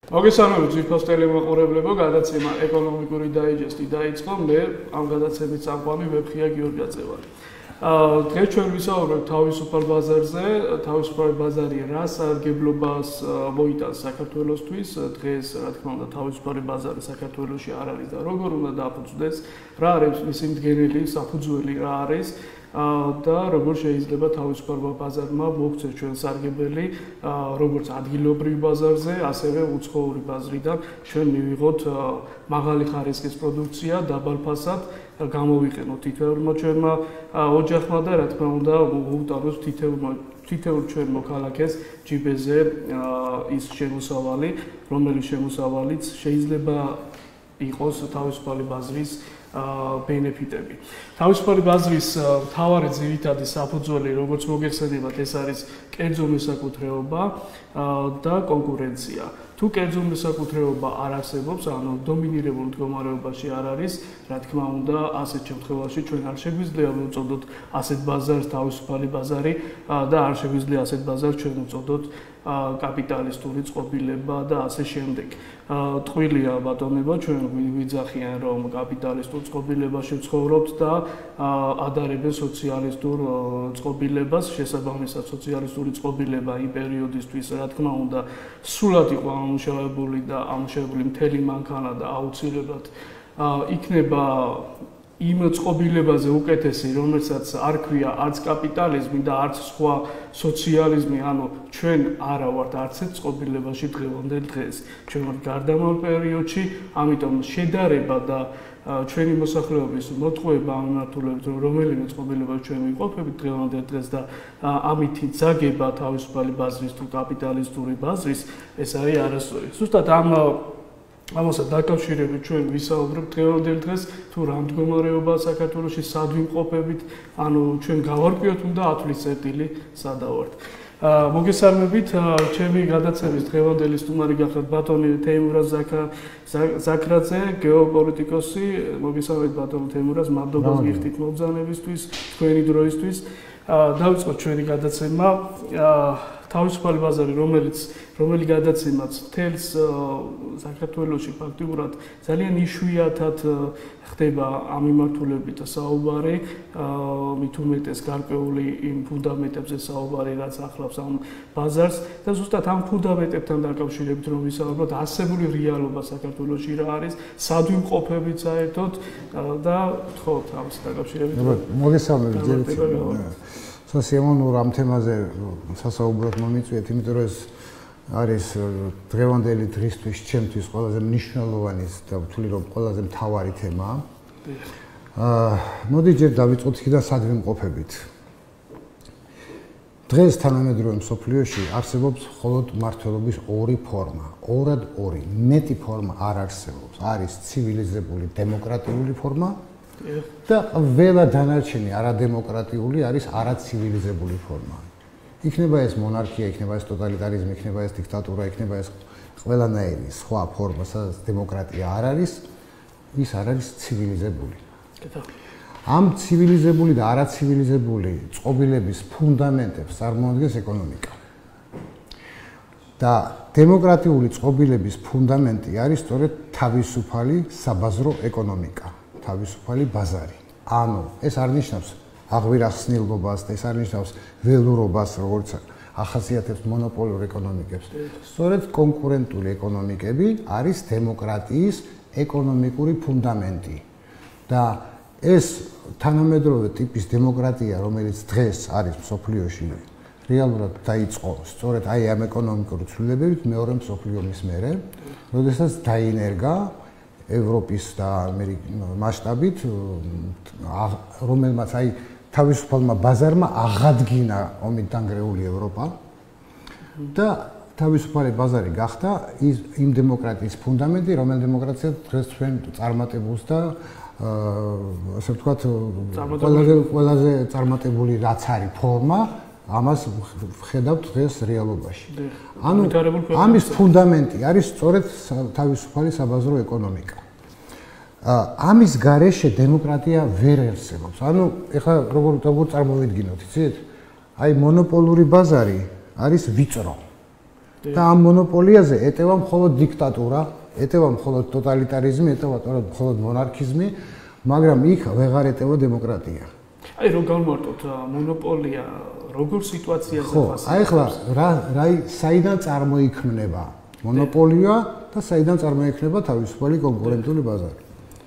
მოგესალმებით ძვირფას ტელემოყურებლებო, გადაცემა ეკონომიკური დაიჯესტი დაიწყო. მე ამ გადაცემის წამყვანი ვებხია გიორგი ვარ. დღეს ჩვენ ვისაუბრებთ თავისუფალ ბაზარზე. თავისუფალი ბაზარი რა სარგებლობას მოიტანს საქართველოსთვის? დღეს, რა თქმა უნდა, თავისუფალი ბაზარი საქართველოში არ არის და როგორ უნდა დაფუძნდეს? რა არის მისი მდგენელი საფუძველი, რა არის? და როგორ შეიძლება თავისუფალ ბაზარმა მოგვცეს ჩვენ სარგებელი, როგორც ადგილობრივ ბაზარზე, ასევე უცხოური ბაზრიდან ჩვენ მივიღოთ მაღალი ხარისხის პროდუქცია დაბალ ფასად, გამოვიყენოთ თითოეულმა ჩვენმა ოჯახმა და რა თქმა უნდა მოუტანოს თითოეულ ჩვენ მოქალაქეს ჯიბეზე ის შემოსავალი, რომელიც შემოსავალიც შეიძლება იყოს თავისუფალი ბაზრის ბენეფიტები. თავისუფალი ბაზრის მთავარი ძირითადი საფუძველი, როგორც მოგეხსენებათ, ეს არის კერძო მესაკუთრეობა და კონკურენცია. თუ კერძო მესაკუთრეობა არ არსებობს, ანუ დომინირებულ მდგომარეობაში არ არის, რა თქმა უნდა, ასეთ შემთხვევაში ჩვენ არ შეგვიძლია ვუწოდოთ ასეთ ბაზარს თავისუფალი ბაზარი და არ შეგვიძლია ასეთ ბაზარს ჩვენ ვუწოდოთ კაპიტალისტური წყობილება და ასე შემდეგ. ტყუილია ბატონებო, ჩვენ ვიძახიან, რომ კაპიტალისტურ წყობილებაში ვცხოვრობთ და ადარებენ სოციალისტურ წყობილებას, შესაბამისად სოციალისტური წყობილება იმ პერიოდისთვის, რა თქმა უნდა, სრულად იყო ამუშავებული და ამუშავებული მთელი მანქანა და აუცილებლად იქნება იმ წყობილებაზე უკეთესი, რომელსაც არ ქვია არც კაპიტალიზმი და არც სხვა სოციალიზმი, ანუ ჩვენ არა ვართ არც ერთ წყობილებაში დღევანდელ დღეს. ჩვენ ვართ გარდამავალ პერიოდში, ამიტომ შედარება და ჩვენი მოსახლეობის მოტყუება ამ მიმართულებით, რომელიმე წყობილებაში ჩვენ ვიმყოფებით დღევანდელ დღეს და ამითი ძაგება თავისუფალი ბაზრის თუ კაპიტალისტური ბაზრის, ეს არის არასწორი. ზუსტად ამასაც დაკავშირებით ჩვენ ვისაუბრებთ დღევანდელ დღეს, თუ რა მდგომარეობაა საქართველოში, სად ვიმყოფებით, ანუ ჩვენ გავარკვიოთ უნდა ათვლის წერტილი სადავართ. მოგესალმებით, ჩემი გადაცემის დღევანდელი სტუმარი გახლავთ ბატონი თეიმურაზ ზაქრაძე, გეოპოლიტიკოსი. მოგესალმებით ბატონი თეიმურაზ, მადლობა გიხდით მობრძანებისთვის, თქვენი დროისთვის. დავიწყოთ ჩვენი გადაცემა. თავისუფალი ბაზარი, რომელი გადაცემაც მთელს საქართველოში ფაქტიურად ძალიან იშვიათად ხდება ამ მიმართულებით საუბარი, მით უმეტეს გარკვეული იმ ფუნდამენტებზე საუბარი, რაც ახლავს ამ ბაზარს და ზუსტად ამ ფუნდამენტებთან დაკავშირებით რომ ვისაუბროთ, ასებული რეალობა საქართველოში რა არის, სად ვიმყოფებით საერთოდ და ვთხოვთ ამის დაკავშირებით. მოგესალმებით სიამოვნო ამ თემაზე სასაუბროდ მომიწვიეთ, იმიტომ რომ ეს არის დღევანდელი დღისთვის ჩემთვის ყველაზე მნიშვნელოვანი და ვთვლი რომ ყველაზე მთავარი თემაა. მოდი ჯერ დავიწყოთ იქიდან სად ვიმყოფებით. დღეს თანამედროვე მსოფლიოში არსებობს მხოლოდ მმართველობის ორი ფორმა, ორად ორი, მეტი ფორმა არ არსებობს. არის ცივილიზებული დემოკრატიული ფორმა და ყველა დანარჩენი არადემოკრატიული არის არაცივილიზებული ფორმა. იქნება ეს მონარქია, იქნება ეს ტოტალიტარიზმი, იქნება ეს დიქტატურა, იქნება ეს ყველანაირი სხვა ფორმა, სადაც დემოკრატია არ არის, ის არ არის ცივილიზებული. ამ ცივილიზებული და არაცივილიზებული წყობილების ფუნდამენტებს წარმოადგენს ეკონომიკა. და დემოკრატიული წყობილების ფუნდამენტი არის სწორედ თავისუფალი საბაზრო ეკონომიკა. თავისუფალი ბაზარი. ანუ ეს არ ნიშნავს აღვირახსნილობას და ეს არ ნიშნავს ველურობას, როგორც ახასიათებს მონოპოლურ ეკონომიკებს. სწორედ კონკურენტული ეკონომიკები არის დემოკრატიის ეკონომიკური ფუნდამენტი. და ეს თანამედროვე ტიპის დემოკრატია, რომელიც დღეს არის მსოფლიოში, რეალურად დაიწყო სწორედ აი ამ ეკონომიკური ცვლილებებით მეორე მსოფლიო ომის მერე, როდესაც დაინერგა ევროპის და ამერიკის მასშტაბით, რომელმაც აი თავისუფალმა ბაზარმა აღადგინა ომით დანგრეული ევროპა და თავისუფალი ბაზარი გახდა იმ დემოკრატიის ფუნდამენტი, რომელიც დემოკრატია დღეს ჩვენ წარმატებულს და ასე ვთქვათ, ყველაზე წარმატებული რაც არის ფორმა, ამას ვხედავთ დღეს რეალობაში. ანუ ამის ფუნდამენტი არის სწორედ თავისუფალი საბაზრო ეკონომიკა. ამის გარეშე დემოკრატია ვერ არსებობს. ანუ ეხლა როგორ წარმოვიდგინოთ, იცით? აი მონოპოლური ბაზარი არის ვიწრო. და ამ მონოპოლიაზე ეტევა მხოლოდ დიქტატურა, ეტევა მხოლოდ ტოტალიტარიზმი, ეტევა მხოლოდ მონარქიზმი, მაგრამ იქ ვეღარ ეტევა დემოკრატია. აი რომ გავმარტოთ მონოპოლია როგორ სიტუაციაზე ხასიათდება? აი ახლა რა საიდან წარმოიქმნება მონოპოლია და საიდან წარმოიქმნება თავისუფალი კონკურენტული ბაზარი?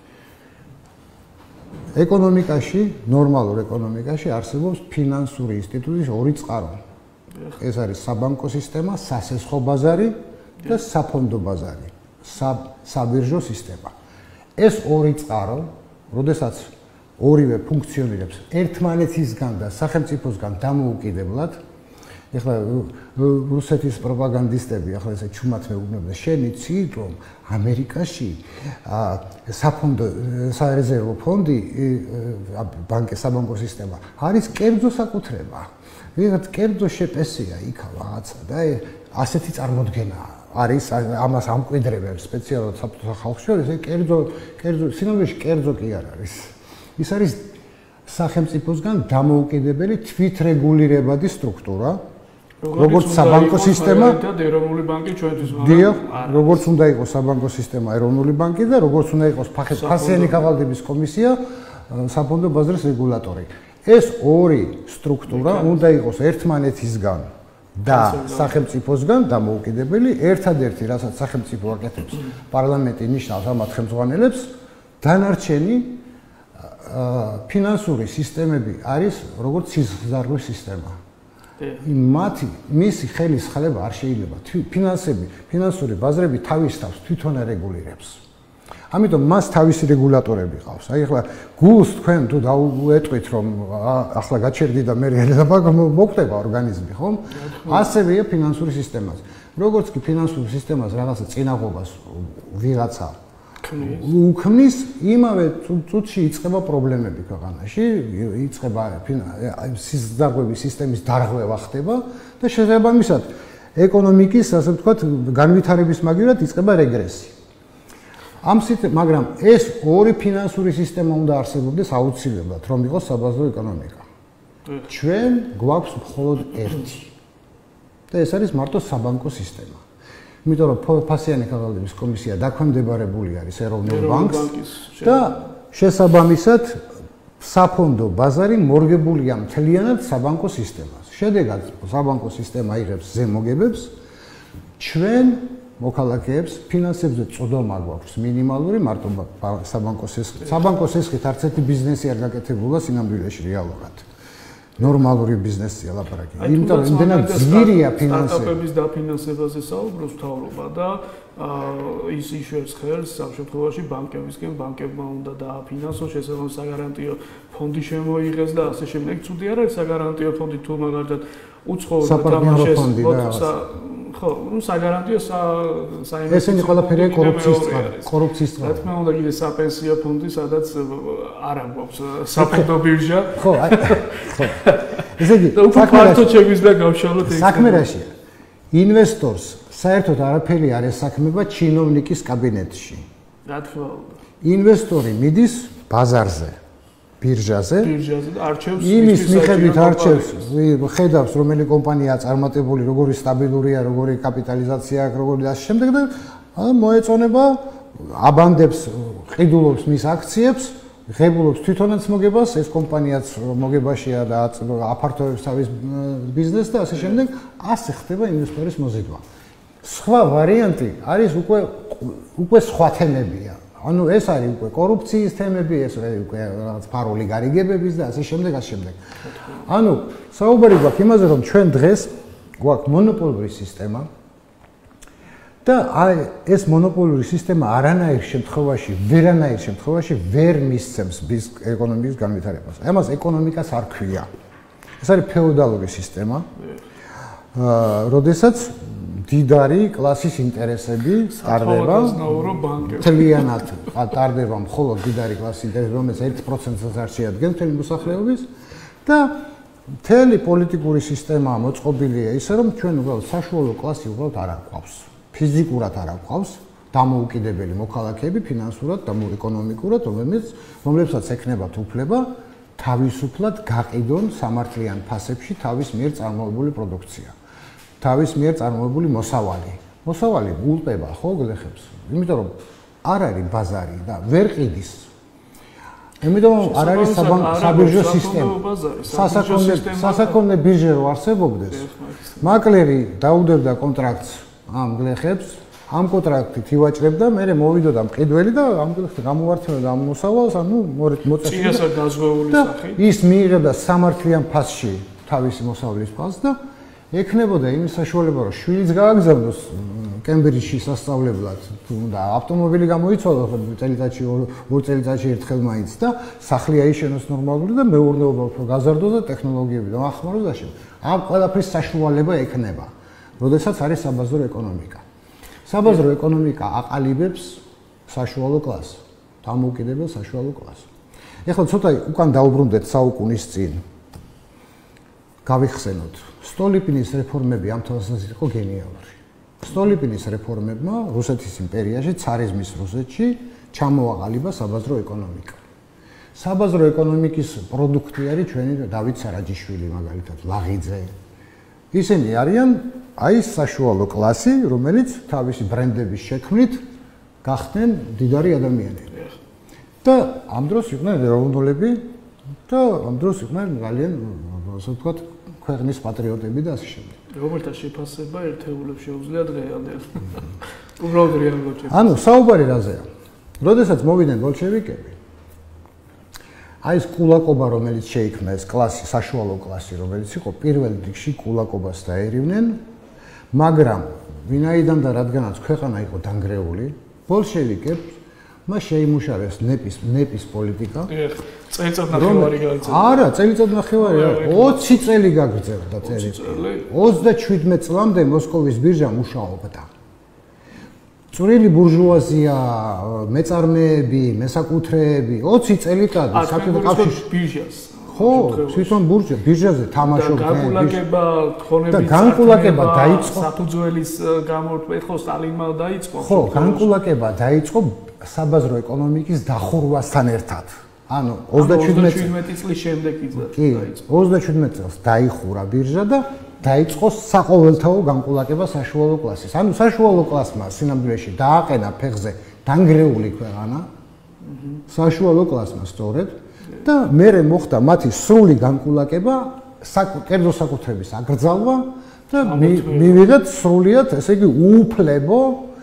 ეკონომიკაში, ნორმალურ ეკონომიკაში არსებობს ფინანსური ინსტიტუტის ორი წყარო. ეს არის საბანკო სისტემა, სასესხო ბაზარი და საფონდო ბაზარი, საბირჟო სისტემა. ეს ორი წყარო, როდესაც ორივე ფუნქციონირებს ერთმანეთისგან და სახელმწიფოსგან დამოუკიდებლად, ეხლა რუსეთის პროპაგანდისტები ახლა ესე ჩუმად მეუბნებიან, შენ იცი რომ ამერიკაში საფონდო სარეზერვო ფონდი, ბანკის საბანკო სისტემა არის კერძო საკუთრება. ვიღაც კერძო შეპესია იქა რაღაცა და ასეთი წარმოდგენა არის, ამას ამკვიდრებებს სპეციალურად საბჭოთა ხალხს შორის, კერძო სინამდვილეში კერძო კი არ არის. ის არის სახელმწიფოსგან დამოუკიდებელი თვითრეგულირებადი სტრუქტურა, როგორც საბანკო სისტემა და ეროვნული ბანკი ჩვენთვის, მაგრამ როგორც უნდა იყოს საბანკო სისტემა, ეროვნული ბანკი და როგორც უნდა იყოს ფასიანი ქაღალდების კომისია, საფონდო ბაზრის რეგულატორი. ეს ორი სტრუქტურა უნდა იყოს ერთმანეთისგან და სახელმწიფოსგან დამოუკიდებელი, ერთადერთი, რასაც სახელმწიფო აკეთებს, პარლამენტი ნიშნავს ამათ ხელმძღვანელებს, დანარჩენი ფინანსური სისტემები არის როგორც სიზღარგვის სისტემა. მისი ხელის ხლება არ შეიძლება. ფინანსური ბაზრები თავის თავს თვითონ არეგულირებს. ამიტომ მას თავისი რეგულატორები ყავს. აი ახლა გულს თქვენ თუ დაუეტყვით რომ ახლა გაჩერდი და მე მოკვდება ორგანიზმი, ხომ? ასევეა ფინანსური სისტემას. როგორც კი ფინანსური სისტემას რაღაცა წინაღობას ვიღაცა უქმნის, იმავე წუთში იწყება პრობლემები ქვეყანაში, იწყება სიზღარღვების სისტემის დარღვევა ხდება და შესაბამისად ეკონომიკის, ასე ვთქვათ, განვითარების მაგივრად იწყება რეგრესი. მაგრამ ეს ორი ფინანსური სისტემა უნდა არსებობდეს აუცილებლად, რომ იყოს საბაზრო ეკონომიკა. ჩვენ გვაქვს მხოლოდ ერთი. და ეს არის მარტო საბანკო სისტემა. იმიტომ რომ ფასიანი ქაღალდების კომისია დაქვემდებარებული არის ეროვნულ ბანკს და შესაბამისად საფონდო ბაზარი მორგებულია მთლიანად საბანკო სისტემას. შედეგად საბანკო სისტემა იღებს ზემოგებებს, ჩვენ მოქალაქეებს ფინანსებზე წოდომა გვაქვს მინიმალური, მარტო საბანკო სესხით არც ერთი ბიზნესი არ გაკეთებულა სინამდვილეში რეალურად. ნორმალური ბიზნესია ლაპარაკი. იმიტომ რომ იმდენად ძლიერია სტარტაპების დაფინანსებაზე საუბრობს მთავრობა და ის იშვებს ხელს ამ შემთხვევაში ბანკებისგან, ბანკებმა უნდა დააფინანსოს, შესაბამისად საგარანტიო ფონდი შემოიღეს და ასე შემდეგ. ცუდი არ არის საგარანტიო ფონდი თუ მაგალითად უცხოურ თამაშებს ხო, საგარანტიო საინვესტიციო ესენი ყველაფერია კორუფციის წყარო. რა თქმა უნდა, კიდე საპენსიო ფონდი, სადაც არ აქვს საფონდო ბირჟა. ხო, ხო. ესე იგი, ფაქტობრივად შეგვიძლია გავშალოთ ეს. საქმე რაშია? ინვესტორს საერთოდ არაფერი არ ესაქმება ჩინოვნიკის კაბინეტში. რა თქმა უნდა. ინვესტორი მიდის ბაზარზე, ბირჟაზე და არჩევს იმის მიხედვით არჩევს, ხედავს რომელი კომპანიაა წარმატებული, როგორი სტაბილურია, როგორი კაპიტალიზაცია აქვს, როგორი და შემდეგ და მოეწონება, აბანდებს, ყიდულობს მის აქციებს, ღებულობს თვითონაც მოგებას, ეს კომპანიაც მოგებაშია და აფართოვებს თავის ბიზნესს და ასე შემდეგ, ასე ხდება ინვესტორის მოზიდვა. სხვა ვარიანტი არის უკვე სხვა თემებია. ანუ ეს არის უკვე კორუფციის თემები, ეს უკვე რაღაც ფარული გარიგებების და ასე შემდეგ, ასე შემდეგ. ანუ საუბარი გვაქვს იმაზე, რომ ჩვენ დღეს გვაქვს მონოპოლური სისტემა და ეს მონოპოლური სისტემა ვერანაირ შემთხვევაში ვერ მისცემს ეკონომიკის განვითარებას. ამას ეკონომიკას არ ქვია. ეს არის ფეოდალური სისტემა. როდესაც დიდარი კლასის ინტერესები ტარდება, მთლიანად ტარდება მხოლოდ დიდარი კლასის ინტერესები, რომელიც 1%-ს არ შეადგენს მთელი მოსახლეობის და მთელი პოლიტიკური სისტემა მოწყობილია ისე, რომ ჩვენ უბრალოდ საშუალო კლასი უბრალოდ არ გვყავს. ფიზიკურად არ გვყავს დამოუკიდებელი მოქალაქეები ფინანსურად და ეკონომიკურად, რომლებსაც ექნებათ უფლება თავისუფლად გაყიდონ სამართლიან ფასებში თავის მიერ წარმოებული პროდუქცია. თავის მიერ წარმოებული მოსავალი. მოსავალი ულპება ხო გლეხებს. იმიტომ რომ არ არის ბაზარი და ვერ ყიდის. იმიტომ არ არის საბირჟო სისტემა. სასაქონლე ბირჟა რო არსებობდეს, მაკლერი დაუდევდა კონტრაქტს ამ გლეხებს, ამ კონტრაქტით ივაჭრებდა, მერე მოვიდოდა მყიდველი და ამ გამოვართმევდა ამ მოსავალს, ანუ მოწესრიგდა. წინასა გაზღვეული სახით. ის მიიღებდა სამართლიან ფასში თავისი მოსავლის ფასს და ექნებოდა იმის საშუალება, რომ შვილიც გააგზავნოს კემბრიჯში სასწავლებლად, თუნდა ავტომობილი გამოიცვალოს წელიწადში ორ წელიწადში ერთხელ მაინც და სახლი აიშენოს ნორმალური და მეურნეობა უფრო გაზარდოს და ტექნოლოგიები დაახმაროს და შემდეგ. ამ ყველაფრის საშუალება ექნება, როდესაც არის საბაზრო ეკონომიკა. საბაზრო ეკონომიკა აყალიბებს საშუალო კლასს, დამოუკიდებელ საშუალო კლასს. ეხლა ცოტა უკან დაუბრუნდეთ საუკუნის წინ. გავიხსენოთ, სტოლიპინის რეფორმები ამ თვალსაზრისით იყო გენიალური. სტოლიპინის რეფორმებმა რუსეთის იმპერიაში, ცარიზმის რუსეთში ჩამოაყალიბა საბაზრო ეკონომიკა. საბაზრო ეკონომიკის პროდუქტი არის ჩვენი დავით სარაჯიშვილი, მაგალითად, ლაღიძე. ისინი არიან აი საშუალო კლასი, რომელიც თავისი ბრენდების შექმნით გახდნენ მდიდარი ადამიანები. და ამ დროს იყვნენ ეროვნულები და ამ დროს იყვნენ ძალიან, ასე ვთქვათ, ქვეყნის პატრიოტები და ასე შემდეგ. რომელთა შეფასება ერთეულებს შეუძლიათ რეალურად. უბრალოდ რეალურად. ანუ საუბარი რაზეა? როდესაც მოვიდნენ ბოლშევიკები, აი ეს კულაკობა, რომელიც შეიქმნა, ეს კლასი, საშუალო კლასი, რომელიც იყო პირველ რიგში კულაკობას დაერივნენ, მაგრამ ვინაიდან და რადგანაც ქვეყანა იყო დანგრეული, ბოლშევიკებს მას შეიმუშავეს ნეპის პოლიტიკა. წელიწადნახევარი გაიწევდა. არა, წელიწადნახევარი არა, 20 წელი გაგრძელდა წელი. 37 წლამდე მოსკოვის ბირჟა მუშაობდა. წვრილი ბურჟუაზია, მეწარმეები, მესაკუთრეები 20 წელიწად საბჭოთა კავშირში ბირჟას. ხო, თვითონ ბირჟაზე თამაშობდნენ. განკულაკება, თხოვნების და განკულაკება დაიწყო საფუძველის გამორთვა სტალინმა დაიწყო. ხო, განკულაკება დაიწყო საბაზრო ეკონომიკის დახურვასთან ერთად. ანუ 27 წლის შემდეგ დაიწყო. 27 წელს დაიხურა ბირჟა და დაიწყო საყოველთაო განკულაკება საშუალო კლასის. ანუ საშუალო კლასმა სინამდვილეში დააყენა ფეხზე დანგრეული ქვეყანა. საშუალო კლასმა სწორედ და მერე მოხდა მათი სრული განკულაკება, კერძო საკუთრების აკრძალვა და მივიღეთ სრულიად, ესე იგი, უუფლებო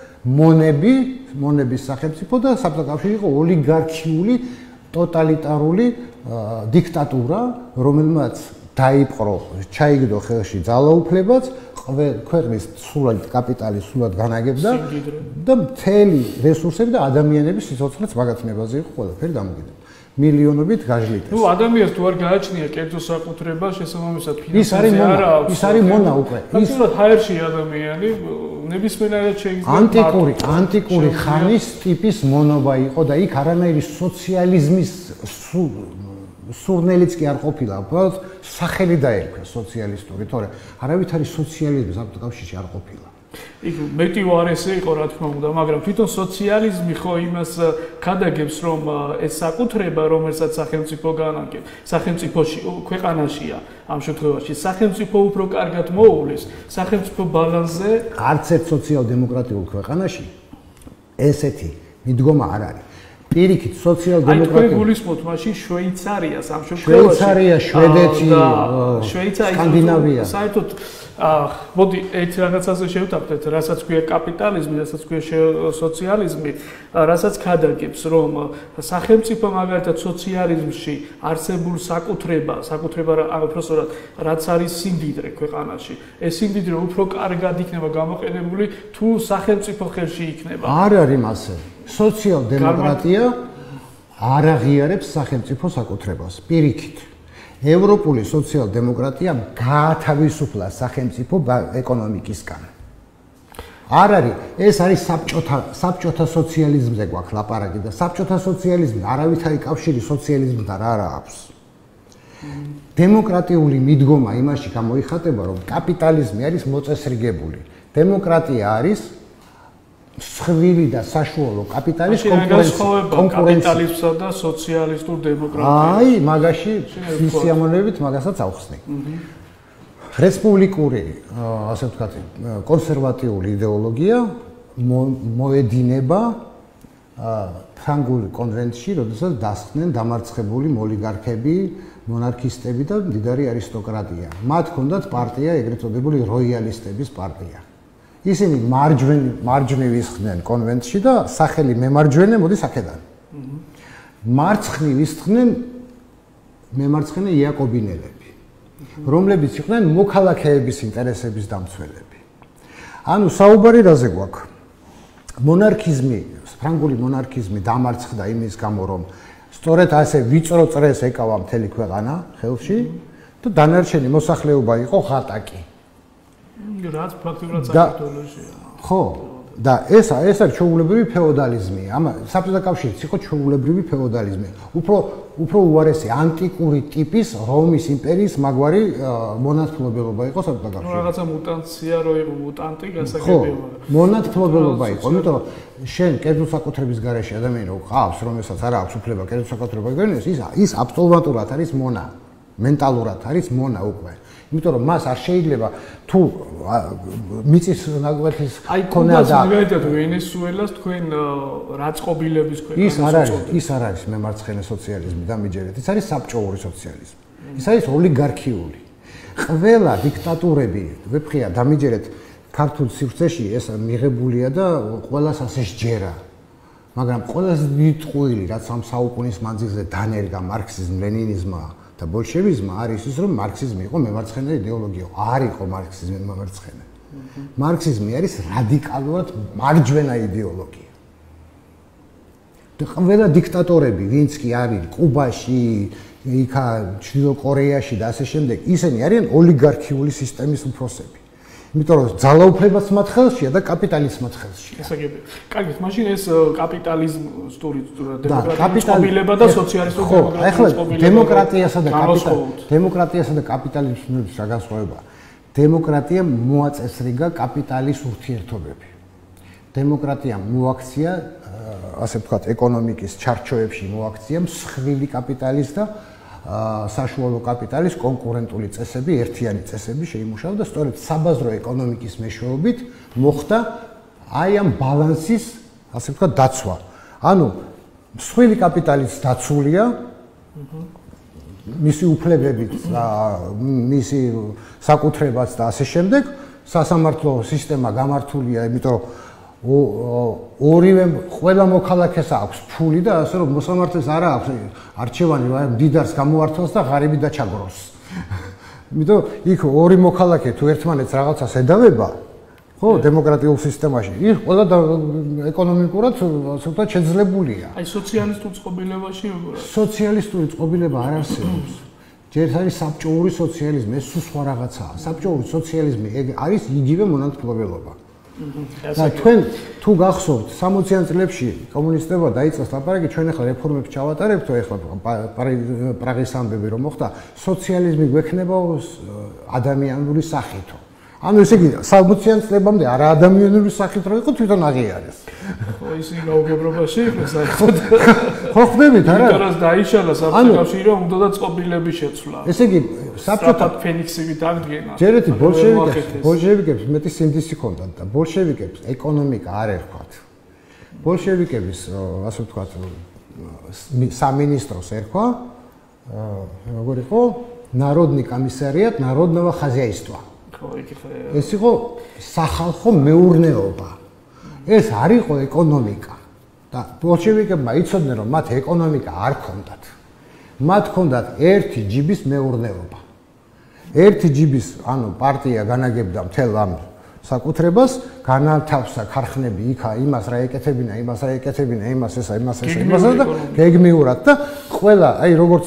მონების სახელმწიფო და საბჭოთა კავშირი იყო ოლიგარქიული ტოტალიტარული დიქტატურა, რომელმაც დაიპყრო, ჩაიგდო ხელში ძალაუფლებაც, ქვეყნის სრულად კაპიტალი სრულად განაგებდა და მთელი რესურსები და ადამიანების სიცოცხლეც მაგათნებაზე იყო ყველაფერი დამოკიდებული. მილიონობით გაჟლიტეს. ნუ ადამიანს თუ არ გააჩნია კერძო საკუთრება, შესაბამისად ფინანსები არ აქვს. ის არის მონა უკვე. ის ჰაერში ადამიანი ნებისმიერად შეიძლება ანტიკური ხანის ტიპის მონობა იყო და იქ არანაირი სოციალიზმის სურნელიც კი არ ყოფილა, უბრალოდ სახელი დაერქვა სოციალისტური, თორე არავითარი სოციალიზმი საბჭოთა კავშირში არ ყოფილა. იქ მეტი უარესი იყო, რა თქმა უნდა, მაგრამ თვითონ სოციალიზმი ხო იმას ქადაგებს, რომ ეს საკუთრება, რომელსაც სახელმწიფო განაგებს, სახელმწიფოში, ქვეყანაშია, ამ შემთხვევაში სახელმწიფო უფრო კარგად მოუვლის, სახელმწიფო ბალანსზე არც ერთ სოციალ-დემოკრატიულ ქვეყანაში ესეთი მიდგომა არ არის. პირიქით სოციალ-დემოკრატია. აი, გულისხმობთ მაშინ შვეიცარიას ამ შემთხვევაში. შვეიცარია, შვედეთი, სკანდინავია. საერთოდ მოდი ერთ რაღაცაზე შევთანხმდეთ, რასაც ქვია კაპიტალიზმი, რასაც ქვია სოციალიზმი, რასაც ქადაგებს, რომ სახელმწიფო მაგალითად სოციალიზმში არსებულ საკუთრება პროფესორად, რაც არის სიმდიდრე ქვეყანაში. ეს სიმდიდრე უფრო კარგად იქნება გამოყენებული, თუ სახელმწიფო ხელში იქნება. არ არის მასე. სოციალ-დემოკრატია არ აღიარებს სახელმწიფო საკუთრებას. პირიქით, ევროპული სოციალ-დემოკრატია გაათავისუფლა სახელმწიფო ეკონომიკისგან. არ არის, ეს არის საბჭოთა სოციალიზმზე გვაქვს ლაპარაკი და საბჭოთა სოციალიზმი არავითარი კავშირი სოციალიზმთან არ აქვს. დემოკრატიული მიდგომა იმაში გამოიხატება, რომ კაპიტალიზმი არის მოწესრიგებული. დემოკრატია არის მსხვილი და საშუალო კაპიტალის კონკურენცია და სოციალისტურ დემოკრატიას. აი, მაგაში სიამოვნებით მაგასაც ავხსნი. რესპუბლიკური, ასე ვთქვათ, კონსერვატიული იდეოლოგია მოედინება ფრანგულ კონვენტში, როდესაც დასხდნენ დამარცხებული олигарქები, მონარქისტები და მდიდარი არისტოკრატია. მათ ჰქონდათ პარტია, ეგრეთ წოდებული როიალისტების პარტია. ისინი მარჯვნივ ისხდნენ კონვენტში და სახელი მემარჯვენე მოდის აქედან. მარცხნივ ისხდნენ მემარცხენე იაკობინელები, რომლებიც იყვნენ მოქალაქეების ინტერესების დამცველები. ანუ საუბარი რაზე გვაქვს? მონარქიზმი, ფრანგული მონარქიზმი დამარცხდა იმის გამო, რომ სწორედ ასე ვიწრო წრეს ეკავა მთელი ქვეყანა ხელში და დანარჩენი მოსახლეობა იყო ღატაკი. რაც ფაქტობრივად საქართველოშია. ხო, და ეს არის ჩვეულებრივი ფეოდალიზმი. საბჭოთა კავშირიც იყო ჩვეულებრივი ფეოდალიზმი. უფრო უარესი ანტიკური ტიპის რომის იმპერიის მაგვარი მონათმფლობელობა იყო საბჭოთა კავშირში. რაღაცა მუტაცია რო იყო, მუტანტი გასაგებია. მონათმფლობელობა იყო, იმიტომ რომ შენ კერძოსაკუთრების გარეშე ადამიანი რო ყავს, რომელსაც არ აქვს უფლება კერძოსაკუთრება გენიოს, ის აბსოლუტურად არის მონა, მენტალურად არის მონა უკვე. იმიტომ რომ მას არ შეიძლება თუ მიწის ნაკვეთის ქონა და მაგალითად ვენესუელას თქვენ რაწყობილების ქვეყანა ის არ არის მემარცხენე სოციალიზმი დამიჯერეთ, ის არის საბჭოური სოციალიზმი. ის არის ოლიგარქიული. ყველა დიქტატურები, ვეფხია დამიჯერეთ ქართულ სივრცეში ეს მიღებულია და ყველას ასე სჯერა. მაგრამ ყველაზე დიდი ტყუილი რაც ამ საუკუნის მანძილზე დანერგა მარქსიზმ, ლენინიზმმა და ბოლშევიზმმა არის ის, რომ მარქსიზმი იყო მემარცხენე იდეოლოგია. არ იყო მარქსიზმი მემარცხენე. მარქსიზმი არის რადიკალურად მარჯვენა იდეოლოგია. და ყველა დიქტატორები, ვინც კი არის კუბაში, იქა ჩრდილო კორეაში და ასე შემდეგ, ისინი არიან ოლიგარქიული სისტემის უფროსები. იმიტომ რომ ძალაუფლებაც მათ ხელშია და კაპიტალიზმიც მათ ხელშია. გასაგებია. კარგით, მაშინ ეს კაპიტალიზმური დემოკრატიული წყობილება და სოციალისტური დემოკრატიული წყობილება. დემოკრატიასა და კაპიტალიზმის რა განსხვავებაა? დემოკრატია მოაწესრიგა კაპიტალის ურთიერთობები. დემოკრატია მოაქცია, ასე ვთქვათ, ეკონომიკის ჩარჩოებში მოაქცია მსხვილი კაპიტალის და საშუალო კაპიტალის კონკურენტული წესები, ერთიანი წესები შეიმუშავა და სწორედ საბაზრო ეკონომიკის მეშვეობით მოხდა აი ამ ბალანსის, ასე ვთქვათ, დაცვა. ანუ მსხვილი კაპიტალის დაცულია, მისი უფლებებით და მისი საკუთრებაც და ასე შემდეგ, სასამართლო სისტემა გამართულია, იმიტომ რომ ორივე ყველა მოქალაქეს აქვს ფული და ასე რომ მოსამართლეს არ აქვს არჩევანი მდიდარს გამოართვას და ღარიბი დაჩაგროს. იმიტომ იქ ორი მოქალაქე თუ ერთმანეთს რაღაცას ედავება, ხო, დემოკრატიულ სისტემაში, ის ყველა ეკონომიკურად ასე ვთქვათ შეძლებულია. აი სოციალისტურ წყობილებაში როგორია? სოციალისტური წყობილება არ არსებობს. ჯერ არის საბჭოური სოციალიზმი, ეს სხვა რაღაცაა. საბჭოური სოციალიზმი არის იგივე მონათმფლობელობა. და თქვენ თუ გახსოვთ 60-იან წლებში კომუნისტებმა დაიწყეს ლაპარაკი, ჩვენ ახლა რეფორმებს ჩავატარებთ, ახლა პრაღის ამბები რომ მოხდა, სოციალიზმი გვექნება ადამიანური სახითო. ანუ ესე იგი 60-იან წლებამდე არა ადამიანური სახით რო იყო თვითონ აღიარეს. ხო, ისინი გაუგებრობაში იყვნენ საერთოდ. ხო, ხდებით არა? იმიტომ რომ დაიშალა საბჭოთა კავშირი, რომ უნდა წყობილების შეცვლა. ესე იგი საბჭოთა ფენიქსივით აღდგენა. ჯერეთი ბოლშევიკებს მეტი სინდისი ჰქონდათ და ბოლშევიკებს ეკონომიკა არ ერქვათ. ბოლშევიკების, ასე ვთქვათ, სამინისტროს ერქვა, როგორ იყო? Народный комиссариат народного хозяйства. ეს იყო სახალხო მეურნეობა. ეს არ იყო ეკონომიკა. და ბოლშევიკებმა იცოდნენ, რომ მათ ეკონომიკა არ ჰქონდათ. მათ ჰქონდათ ერთი ჯიბის მეურნეობა. ერთი ჯიბის, ანუ პარტია განაგებდა მთელ ამ საკუთრებას, განათავსა ქარხნები იქა, იმას რა ეკეთებინა, იმას რა ეკეთებინა, იმას ესა და გეგმიურად და ყველა, აი როგორც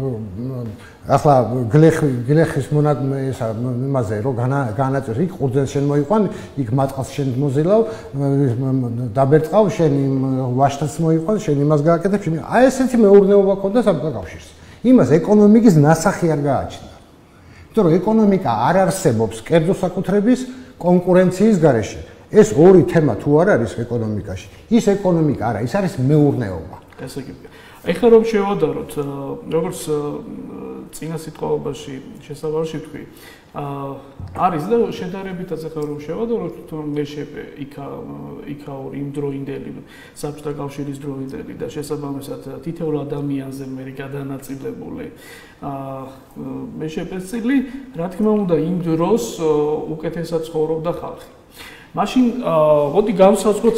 ახლა გლეხის ესა იმაზე რომ განაწევს, იქ ყურძენს შენ მოიყვან, იქ მატყალს შენ მოზილავ, დაბერწყავ, შენ ვაშთას მოიყვან, შენ იმას გააკეთებ, შენ აი ესეთი მეურნეობა ქონდა საბჭოთა კავშირში. იმას ეკონომიკის ნასახი არ გააჩნდა. იმიტომ რომ ეკონომიკა არ არსებობს კერძო საკუთრების კონკურენციის გარეშე. ეს ორი თემა თუ არ არის ეკონომიკაში, ის ეკონომიკა არა, ის არის მეურნეობა. გასაგებია. ეხლა რომ შევადაროთ, როგორც წინა სიტყვაობაში შესავალში თქვი, არის და შედარებითაც ეხლა რომ შევადაროთ, თვითონ მეშეპე იქაური იმდროინდელი საბჭოთა კავშირის დროინდელი და შესაბამისად თითოეულ ადამიანზე მე გადანაწილებული მეშეპეს წილი, რა თქმა უნდა, იმ დროს უკეთესად ცხოვრობდა ხალხი. მაშინ მოდი გავსაუბროთ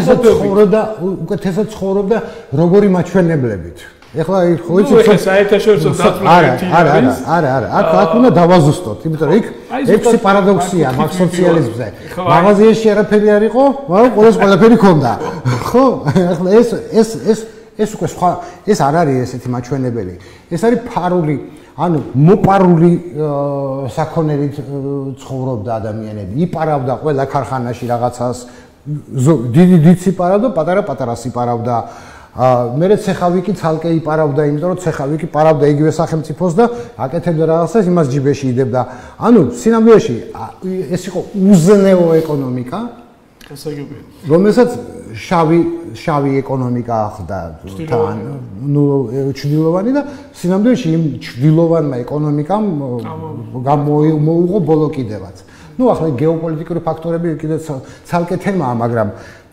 უკეთესად ცხოვრობდა როგორი მაჩვენებლებით. ეხლა ხო იცი საერთაშორისო დათვლილებით არა აქ უნდა დავაზუსტოთ, იმიტომ რომ იქ ექვსი პარადოქსია მაგ სოციალიზმზე. მაღაზიაში არაფერი არ იყო, მაგრამ ყველაფერი ქონდა. ხო? ეხლა ეს უკვე სხვა ეს არ არის ესეთი მაჩვენებელი. ეს არის ფარული ანუ მოპარული საქონელით ცხოვრობდა ადამიანები. იპარავდა ყველა ქარხანაში რაღაცას, დიდ იპარავდა, პატარას იპარავდა. მერე ცეხავი კი ცალკე იპარავდა, იმიტომ რომ ცეხავი კი პარავდა იგივე სახელმწიფოს და აკეთებდა რაღაცას, იმას ჯიბეში იდებდა. ანუ სინამდვილეში ეს იყო უზნეო ეკონომიკა, რომელსაც შავი ეკონომიკა ახდა თან ჩრდილოვანი და სინამდვილეში იმ ჩრდილოვანმა ეკონომიკამ გამოუღო ბოლო კიდევაც. ნუ ახლა გეოპოლიტიკური ფაქტორები კიდე ცალკე თემაა, მაგრამ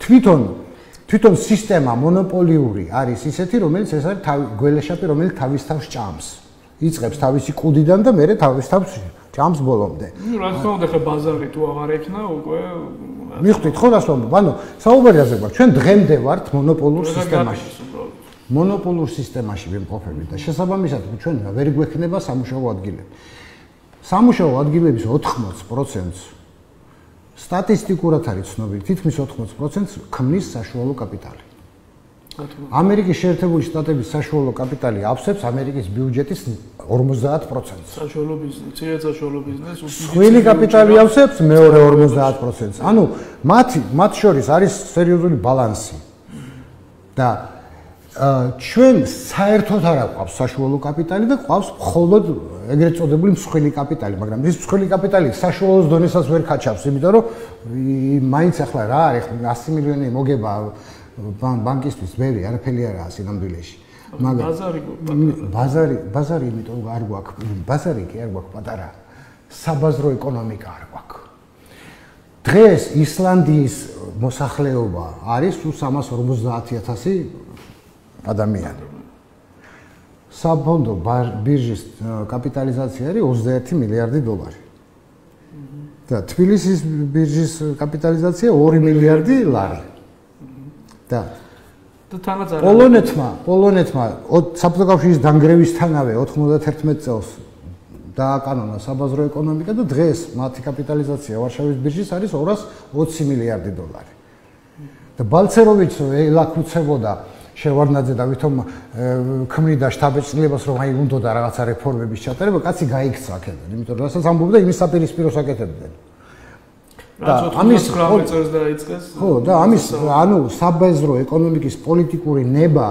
თვითონ სისტემა მონოპოლიური არის ისეთი, რომელიც ეს არის გველეშაპი, რომელიც თავის თავს ჭამს. იწყებს თავისი კუდიდან და მერე თავის თავს ჭამს ბოლომდე. ნუ რა თქმა უნდა, ხა ბაზარი თუ აღარ ექნა, უკვე მიხვდით ხო რას ვამბობ? ანუ საუბარიაზე გვაქვს, ჩვენ დღემდე ვართ მონოპოლურ სისტემაში. მონოპოლურ სისტემაში ვიმყოფებით და შესაბამისად ჩვენ ვერ გვექნება სამუშაო ადგილები. სამუშაო ადგილების 80%-ს სტატისტიკურად არის ცნობილი, თითქმის 80%-ს ქმნის საშუალო კაპიტალი. ამერიკის შეერთებული შტატების საშუალო კაპიტალი აფსებს ამერიკის ბიუჯეტის 50%-ს. საშუალო ბიზნესი, საშუალო ბიზნესი, სხვილი კაპიტალი აფსებს მეორე 50%-ს. ანუ მათ შორის არის სერიოზული ბალანსი. და ჩვენ საერთოდ არ გვყავს საშუალო კაპიტალი და გვყავს მხოლოდ ეგრეთ წოდებული მსხვილი კაპიტალი, მაგრამ ეს მსხვილი კაპიტალი საშუალო დონესაც ვერ ქაჩავს, იმიტომ რომ მაინც ახლა რა არის 100 მილიონი მოგება ბანკისთვის ვერი არაფერი არაა სინამდვილეში. მაგრამ ბაზარი იმიტომ არ გვაქვს, ბაზარი კი არ გვაქვს პატარა. საბაზრო ეკონომიკა არ გვაქვს. დღეს ისლანდიის მოსახლეობა არის თუ 350,000 ადამიანი. საფონდო ბირჟის კაპიტალიზაცია არის 21 მილიარდი დოლარი. და თბილისის ბირჟის კაპიტალიზაცია 2 მილიარდი ლარი. და თანაც არ პოლონეთმა საბჭოთა კავშირის დანგრევისთანავე 91 წელს დააკანონა საბაზრო ეკონომიკა და დღეს მათი კაპიტალიზაცია ვარშავის ბირჟის არის 220 მილიარდი დოლარი. და ბალცეროვიჩს ელაქუცებოდა შევარდნაძე და ვითომ ქმნიდა შტაბ-ეჭრილებას რომ აი უნდა და რაღაცა რეფორმების ჩატარება, კაცი გაიქცა აქედან, იმიტომ რომ რასაც ამბობდა იმის საპირისპიროს აკეთებდნენ. და ამის 9 წელს დაიწყეს. ხო, და ამის ანუ საბაზრო ეკონომიკის პოლიტიკური ნება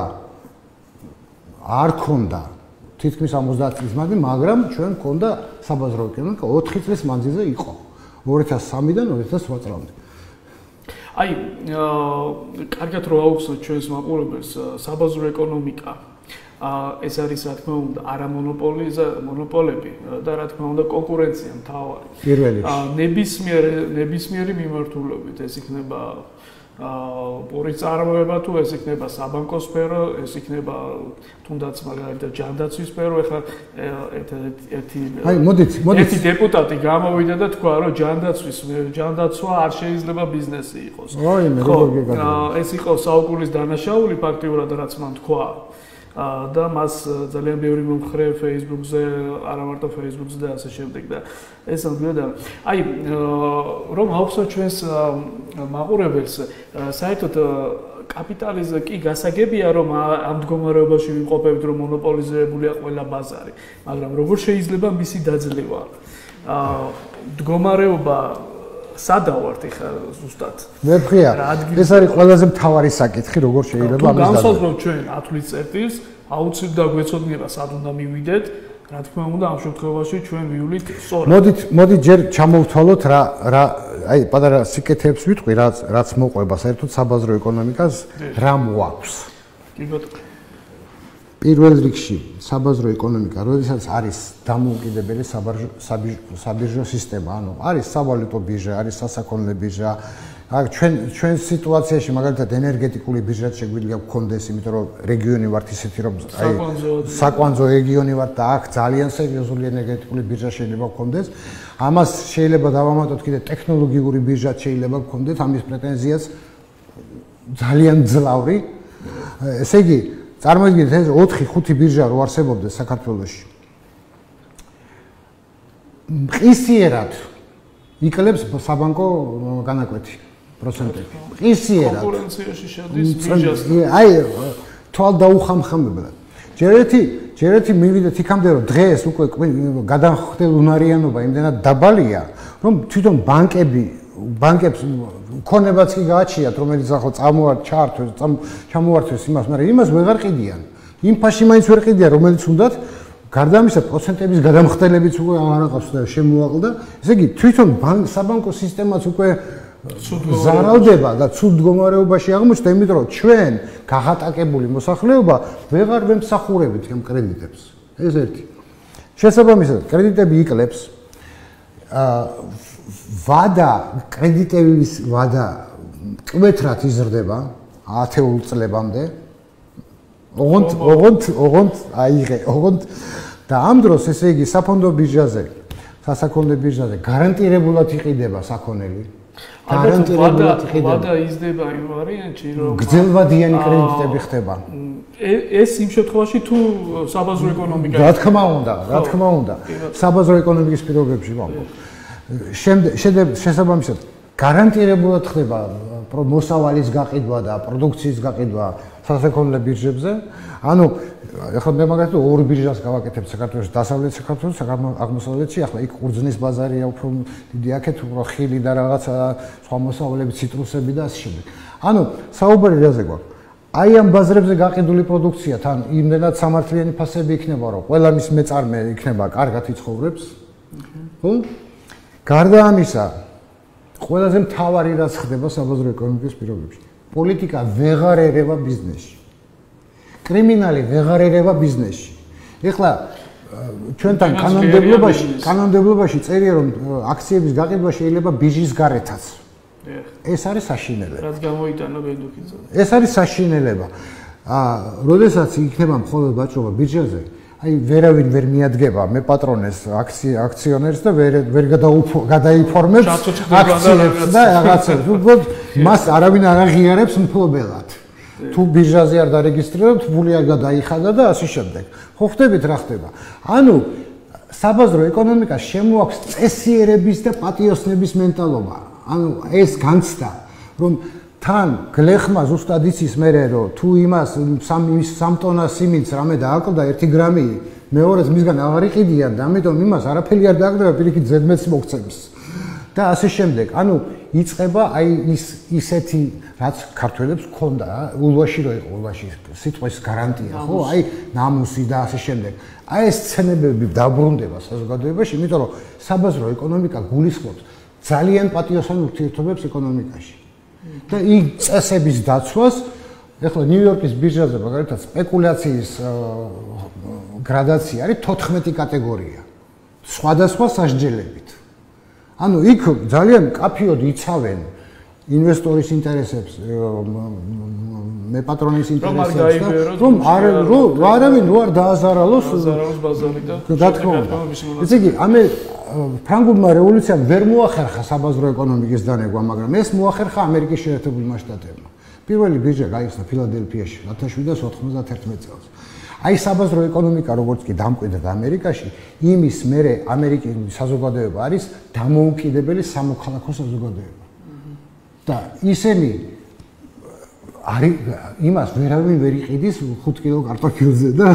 არ ქონდა თითქმის 50 წლის მანძილზე, მაგრამ ჩვენ ქონდა საბაზრო ეკონომიკა 4 წლის მანძილზე იყო 2003-დან 2008 წლამდე. აი, კარგად რო აუხსნათ ჩვენს მაყურებელს, საბაზრო ეკონომიკა ეს არის რა თქმა უნდა არა მონოპოლები და რა თქმა უნდა კონკურენცია მთავარი. პირველი. ნებისმიერი მიმართულებით ეს იქნება პორის წარმოება თუ ეს იქნება საბანკო სფერო, ეს იქნება თუნდაც მაგალითად ჯანდაცვის სფერო. ეხლა ერთი დეპუტატი გამოვიდა და თქვა რომ ჯანდაცვა არ შეიძლება ბიზნესი იყოს. ეს იყო საუკუნის დანაშაული ფაქტიურად რაც მან თქვა. და მას ძალიან ბევრი მომხრე Facebook-ზე, არა მარტო Facebook-ზე და ასე შემდეგ და ეს ამბობდა. აი, რომ ავხსნათ ჩვენს მაყურებელს, საერთოდ კაპიტალიზმი კი გასაგებია, რომ ამ მდგომარეობაში ვიმყოფებით, რომ მონოპოლიზებულია ყველა ბაზარი, მაგრამ როგორ შეიძლება მისი დაძლევა? მდგომარეობა სადავართ ეხლა ზუსტად. მე ვხია, ეს არის ყველაზე მთავარი საკითხი, როგორ შეიძლება ამის დაძლევა. განსაზღვროთ ჩვენ 10 წლის წერტილს, აუცილებლად დაგვეცოდინება სად უნდა მივიდეთ. რა თქმა უნდა, ამ შემთხვევაში ჩვენ ვივლით სწორად. მოდით ჯერ ჩამოვთვალოთ რა აი პატარა სიკეთეებს ვიტყვი, რაც მოყვება საერთოდ საბაზრო ეკონომიკას რა მოაქვს. კი ბატონო. პირველ რიგში საბაზრო ეკონომიკა, როდესაც არის დამოუკიდებელი საბირჟო სისტემა, ანუ არის სავალუტო ბირჟა, არის სასაქონლე ბირჟა. ჩვენ სიტუაციაში მაგალითად ენერგეტიკული ბირჟაც შეგვიძლია გქონდეს, იმიტომ რომ რეგიონი ვართ ისეთი, რომ საკვანძო რეგიონი ვართ და აქ ძალიან სერიოზული ენერგეტიკული ბირჟა შეიძლება გქონდეს. ამას შეიძლება დავამატოთ კიდე ტექნოლოგიური ბირჟაც შეიძლება გქონდეს, ამის პრეტენზიაც ძალიან ძლავრი. ესე იგი, წარმოიდგინეთ ეს 4-5 ბირჟა რო არსებობდეს საქართველოში. მყისიერად იკლებს საბანკო განაკვეთი პროცენტები. მყისიერად. კონკურენციაში შედის ბირჟასთან. აი, თვალდაუხამხამებლად. ჯერ ერთი მივიდეთ იქამდე, რომ დღეს უკვე გადახდელ უნარიანობა იმდენად დაბალია, რომ თვითონ ბანკებს ქონებაც კი გააჩიათ, რომელიც ახლა ჩამოვართვეს იმას, მაგრამ იმას ვეღარ ყიდიან. იმ ფაში მაინც ვერ ყიდიან, რომელიც უნდათ, გარდა ამისა პროცენტების გადამხდელებიც უკვე არ აყავს და შემოაყლდა. ესე იგი, თვითონ საბანკო სისტემაც უკვე ზარალდება და ცუდ მდგომარეობაში აღმოჩნდა, იმიტომ რომ ჩვენ გაღატაკებული მოსახლეობა ვეღარ ვემსახურებით ამ კრედიტებს. ეს ერთი. შესაბამისად, კრედიტები იკლებს. კრედიტების ვადა მკვეთრად იზრდება 10 წლებამდე. ოღონდ და ამ დროს ესე იგი საფონდო ბირჟაზე, სასაქონლე ბირჟაზე გარანტირებულად იყიდება საქონელი. გარანტირებულად იყიდება. ვადა იზრდება იმ ვარიანტში, რომ გრძელვადიანი კრედიტები ხდება. ეს იმ შემთხვევაში თუ საბაზრო ეკონომიკა. რა თქმა უნდა, საბაზრო ეკონომიკის პირობებში ვამბობ. შესაბამისად, გარანტირებულად ხდება მოსავალის გაყიდვა და პროდუქციის გაყიდვა სასაქონლე ბირჟებზე. ანუ ახლა მე მაგალითად ორი ბირჟას გავაკეთებ საქართველოში, დასავლეთ საქართველოში, აღმოსავლეთში, ახლა იქ ყურძნის ბაზარია უფრო დიდი, აქეთ უფრო ხილი და რაღაცა სხვა მოსავალები, ციტრუსები და ასე შემდეგ. ანუ საუბარი რაზე გვაქვს? აი ამ ბაზრებზე გაყიდული პროდუქცია თან იმდენად სამართლიანი ფასები იქნება, რომ ყველა მის მეწარმე იქნება კარგად იცხოვრებს. ხო? გარდა ამისა, ყველაზე მთავარი რაც ხდება საბაზრო ეკონომიკის პირობებში. პოლიტიკა ვეღარ ერევა ბიზნესში. კრიმინალი ვეღარ ერევა ბიზნესში. ეხლა ჩვენთან კანონმდებლობაში წერია, რომ აქციების გაყიდვა შეიძლება ბირჟის გარეთაც. ეს არის საშინელება. რაც გამოიტანა ბენდუკიძე. ეს არის საშინელება. როდესაც იქნება მხოლოდ ვაჭრობა ბირჟაზე, აი ვერავინ ვერ მიადგება მე პატრონეს აქციონერს და ვერ გადაიფორმებს აქციებს და რაღაცებს. უბრალოდ მას არავინ არ აღიარებს მფლობელად. თუ ბირჟაზე არ დარეგისტრირებთ, ფული არ გადაიხადა და ასე შემდეგ. ხო ხდებით რა ხდება? ანუ საბაზრო ეკონომიკას შემოაქვს წესიერების და პატიოსნების მენტალობა. ანუ ეს განცდა, რომ თან გლეხმა ზუსტად იცის მერე, რომ თუ იმას 3 ტონა სიმინდს რამე დააკლდა 1 გრამი, მეორეც მისგან აღარ იყიდიან და ამიტომ იმას არაფერი არ დააკლდება, პირიქით ზედმეტს მოგცემს. და ასე შემდეგ. ანუ იწყება აი ისეთი რაც ქართველებს ჰქონდა, ულვაში რო იყო, ულვაში სიტყვის გარანტია, ხო? აი ნამუსი და ასე შემდეგ. აი ეს სცენებები დაბრუნდება საზოგადოებაში, იმიტომ რომ საბაზრო ეკონომიკა გულისხმობს ძალიან პატიოსან ურთიერთობებს ეკონომიკაში. და იქ წესების დაცვას, ეხლა ნიუ-იორკის ბირჟაზე მაგალითად სპეკულაციის გრადაცია არის 14 კატეგორია. სხვადასხვა სასჯელებით. ანუ იქ ძალიან კაფიოდ იცავენ ინვესტორის ინტერესებს, მე პატრონის ინტერესებს და რომ არავინ არ დააზარალოს ბაზარი და რა თქმა უნდა. ესე იგი, ამე ფრანგულმა რევოლუციამ ვერ მოახერხა საბაზრო ეკონომიკის დანერგვა, მაგრამ ეს მოახერხა ამერიკის შეერთებულმა შტატებმა. პირველი ბირჟა გაიხსნა ფილადელფიაში 1791 წელს. აი საბაზრო ეკონომიკა როგორც კი დამკვიდრდა ამერიკაში, იმის მერე ამერიკის საზოგადოება არის დამოუკიდებელი სამოქალაქო საზოგადოება. და ისინი არის იმას ვერავინ ვერ იყიდის 5 კილო კარტოფილზე და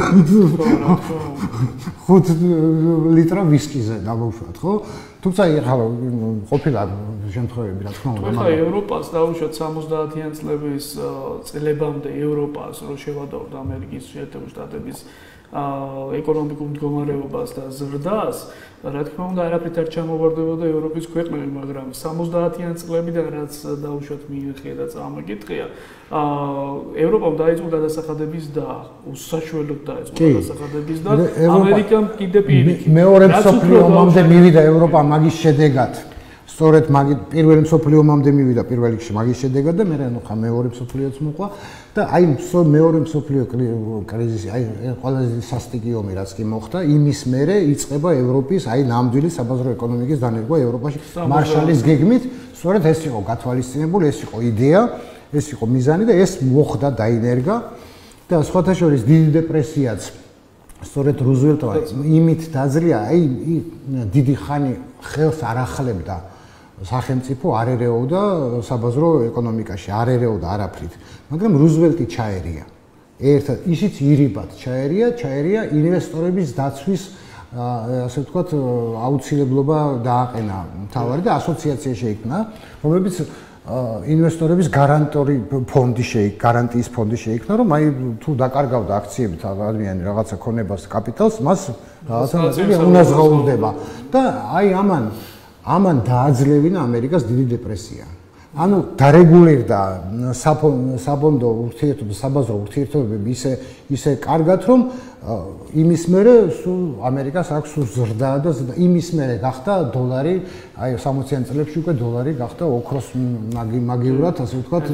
5 ლიტრა ვისკიზე დავუშვათ, ხო? თუმცა ახლა ყოფილა შემთხვევები, რა თქმა უნდა. ახლა ევროპას დავუშვათ 70-იან წლებამდე ევროპას რო შევადავთ ამერიკის შეერთებული შტატების ეკონომიკურ მდგომარეობას და ზრდას, რა თქმა უნდა, არაფრით არ ჩამოვარდებოდა ევროპის ქვეყნები, მაგრამ 70-იან წლებიდან რაც დაუშვათ მიიღია და წამოგიტყია, ევროპამ დაიწყო გადასახადების და უსაშველოდ დაიწყო გადასახადების და ამერიკამ კიდე პირიქით. მეორე მსოფლიო ომამდე მივიდა ევროპა მაგის შედეგად. სწორედ პირველი მსოფლიო ომამდე მივიდა პირველ რიგში მაგის შედეგად და მერე ხა მეორე მსოფლიოც მოყვა და აი მეორე მსოფლიო კრიზისი, აი ყველაზე სასტიკი ომი რაც კი მოხდა, იმის მერე იწყება ევროპის აი ნამდვილი საბაზრო ეკონომიკის დანერგვა ევროპაში მარშალის გეგმით. სწორედ ეს იყო გათვალისწინებული, ეს იყო იდეა, ეს იყო მიზანი და ეს მოხდა დაინერგა და სხვათა შორის დიდი დეპრესიაც სწორედ რუზველტმა იმით დაძლია, აი დიდი ხანი ხელს არ ახლებდა სახელმწიფო, არ ერეოდა საბაზრო ეკონომიკაში, არ ერეოდა არაფრით. მაგრამ რუზველტი ჩაერია. ერთად ისიც ირიბად ჩაერია ინვესტორების დაცვის ასე ვთქვათ აუცილებლობა დააყენა მთავარი და ასოციაცია შეიქმნა, რომლებიც ინვესტორების გარანტიის ფონდი შეიქმნა, რომ აი თუ დაკარგავდა აქციებით ადამიანი რაღაცა ქონებას კაპიტალს, მას რაღაცა უნაზღაურდება და აი ამან დააძლევინა ამერიკას დიდი დეპრესია. ანუ დარეგულირდა საფონდო ურთიერთობები, საბაზრო ურთიერთობები ისე კარგად, რომ იმის მერე სულ ამერიკას აქვს ზრდა და იმის მერე გახდა დოლარი, აი 60-იან წლებში უკვე დოლარი გახდა ოქროს მაგივრად, ასე ვთქვათ,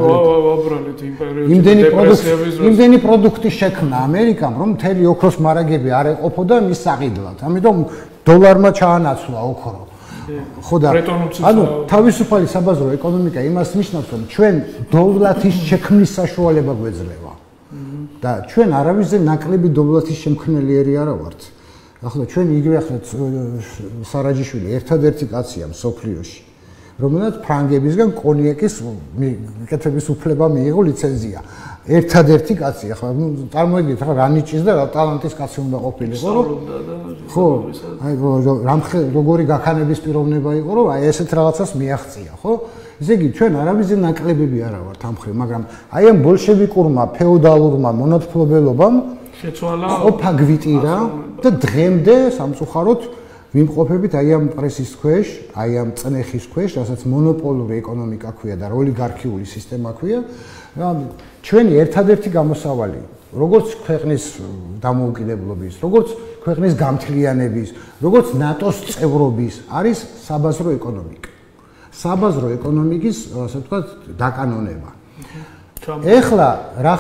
იმდენი პროდუქტი შექმნა ამერიკამ, რომ მთელი ოქროს მარაგები არ ეყოფოდა მის საყიდლად. ამიტომ დოლარმა ჩაანაცვლა ოქრო. ხო და ანუ თავისუფალი საბაზრო ეკონომიკა იმას ნიშნავს, რომ ჩვენ დოვლათის შექმნის საშუალება გვეძლევა. და ჩვენ არავისზე ნაკლები დოვლათის შემქმნელიერი არა ვართ. ახლა ჩვენ იგივე ახლა სარაჯიშვილი ერთადერთი კაცია მსოფლიოში, რომელსაც ფრანგებისგან კონიაკის მიკეთების უფლება მიიღო ლიცენზია. ერთადერთი კაცი, ახლა წარმოიდგინეთ, ახლა რა ნიჭის და რა ტალანტის კაცი უნდა ყოფილიყო, რომ ხო, აი როგორი გაქანების პიროვნება იყო, რომ აი ესეთ რაღაცას მიაღწია, ხო? ესე იგი, ჩვენ არავისზე ნაკლებები არა ვართ ამ მხრივ, მაგრამ აი ამ ბოლშევიკურმა ფეოდალურმა მონათმფლობელობამ შეცვალა ყოფა გვიტირა და დღემდე სამწუხაროდ ვიმყოფებით აი ამ პრესის ქვეშ, აი ამ წნეხის ქვეშ, რასაც მონოპოლური ეკონომიკა ქვია და ოლიგარქიული სისტემა ქვია. ჩვენი ერთადერთი გამოსავალი, როგორც ქვეყნის დამოუკიდებლობის, როგორც ქვეყნის გამთლიანების, როგორც ნატოს წევრობის, არის საბაზრო ეკონომიკა. საბაზრო ეკონომიკის, ასე ვთქვათ, დაკანონება. ეხლა რა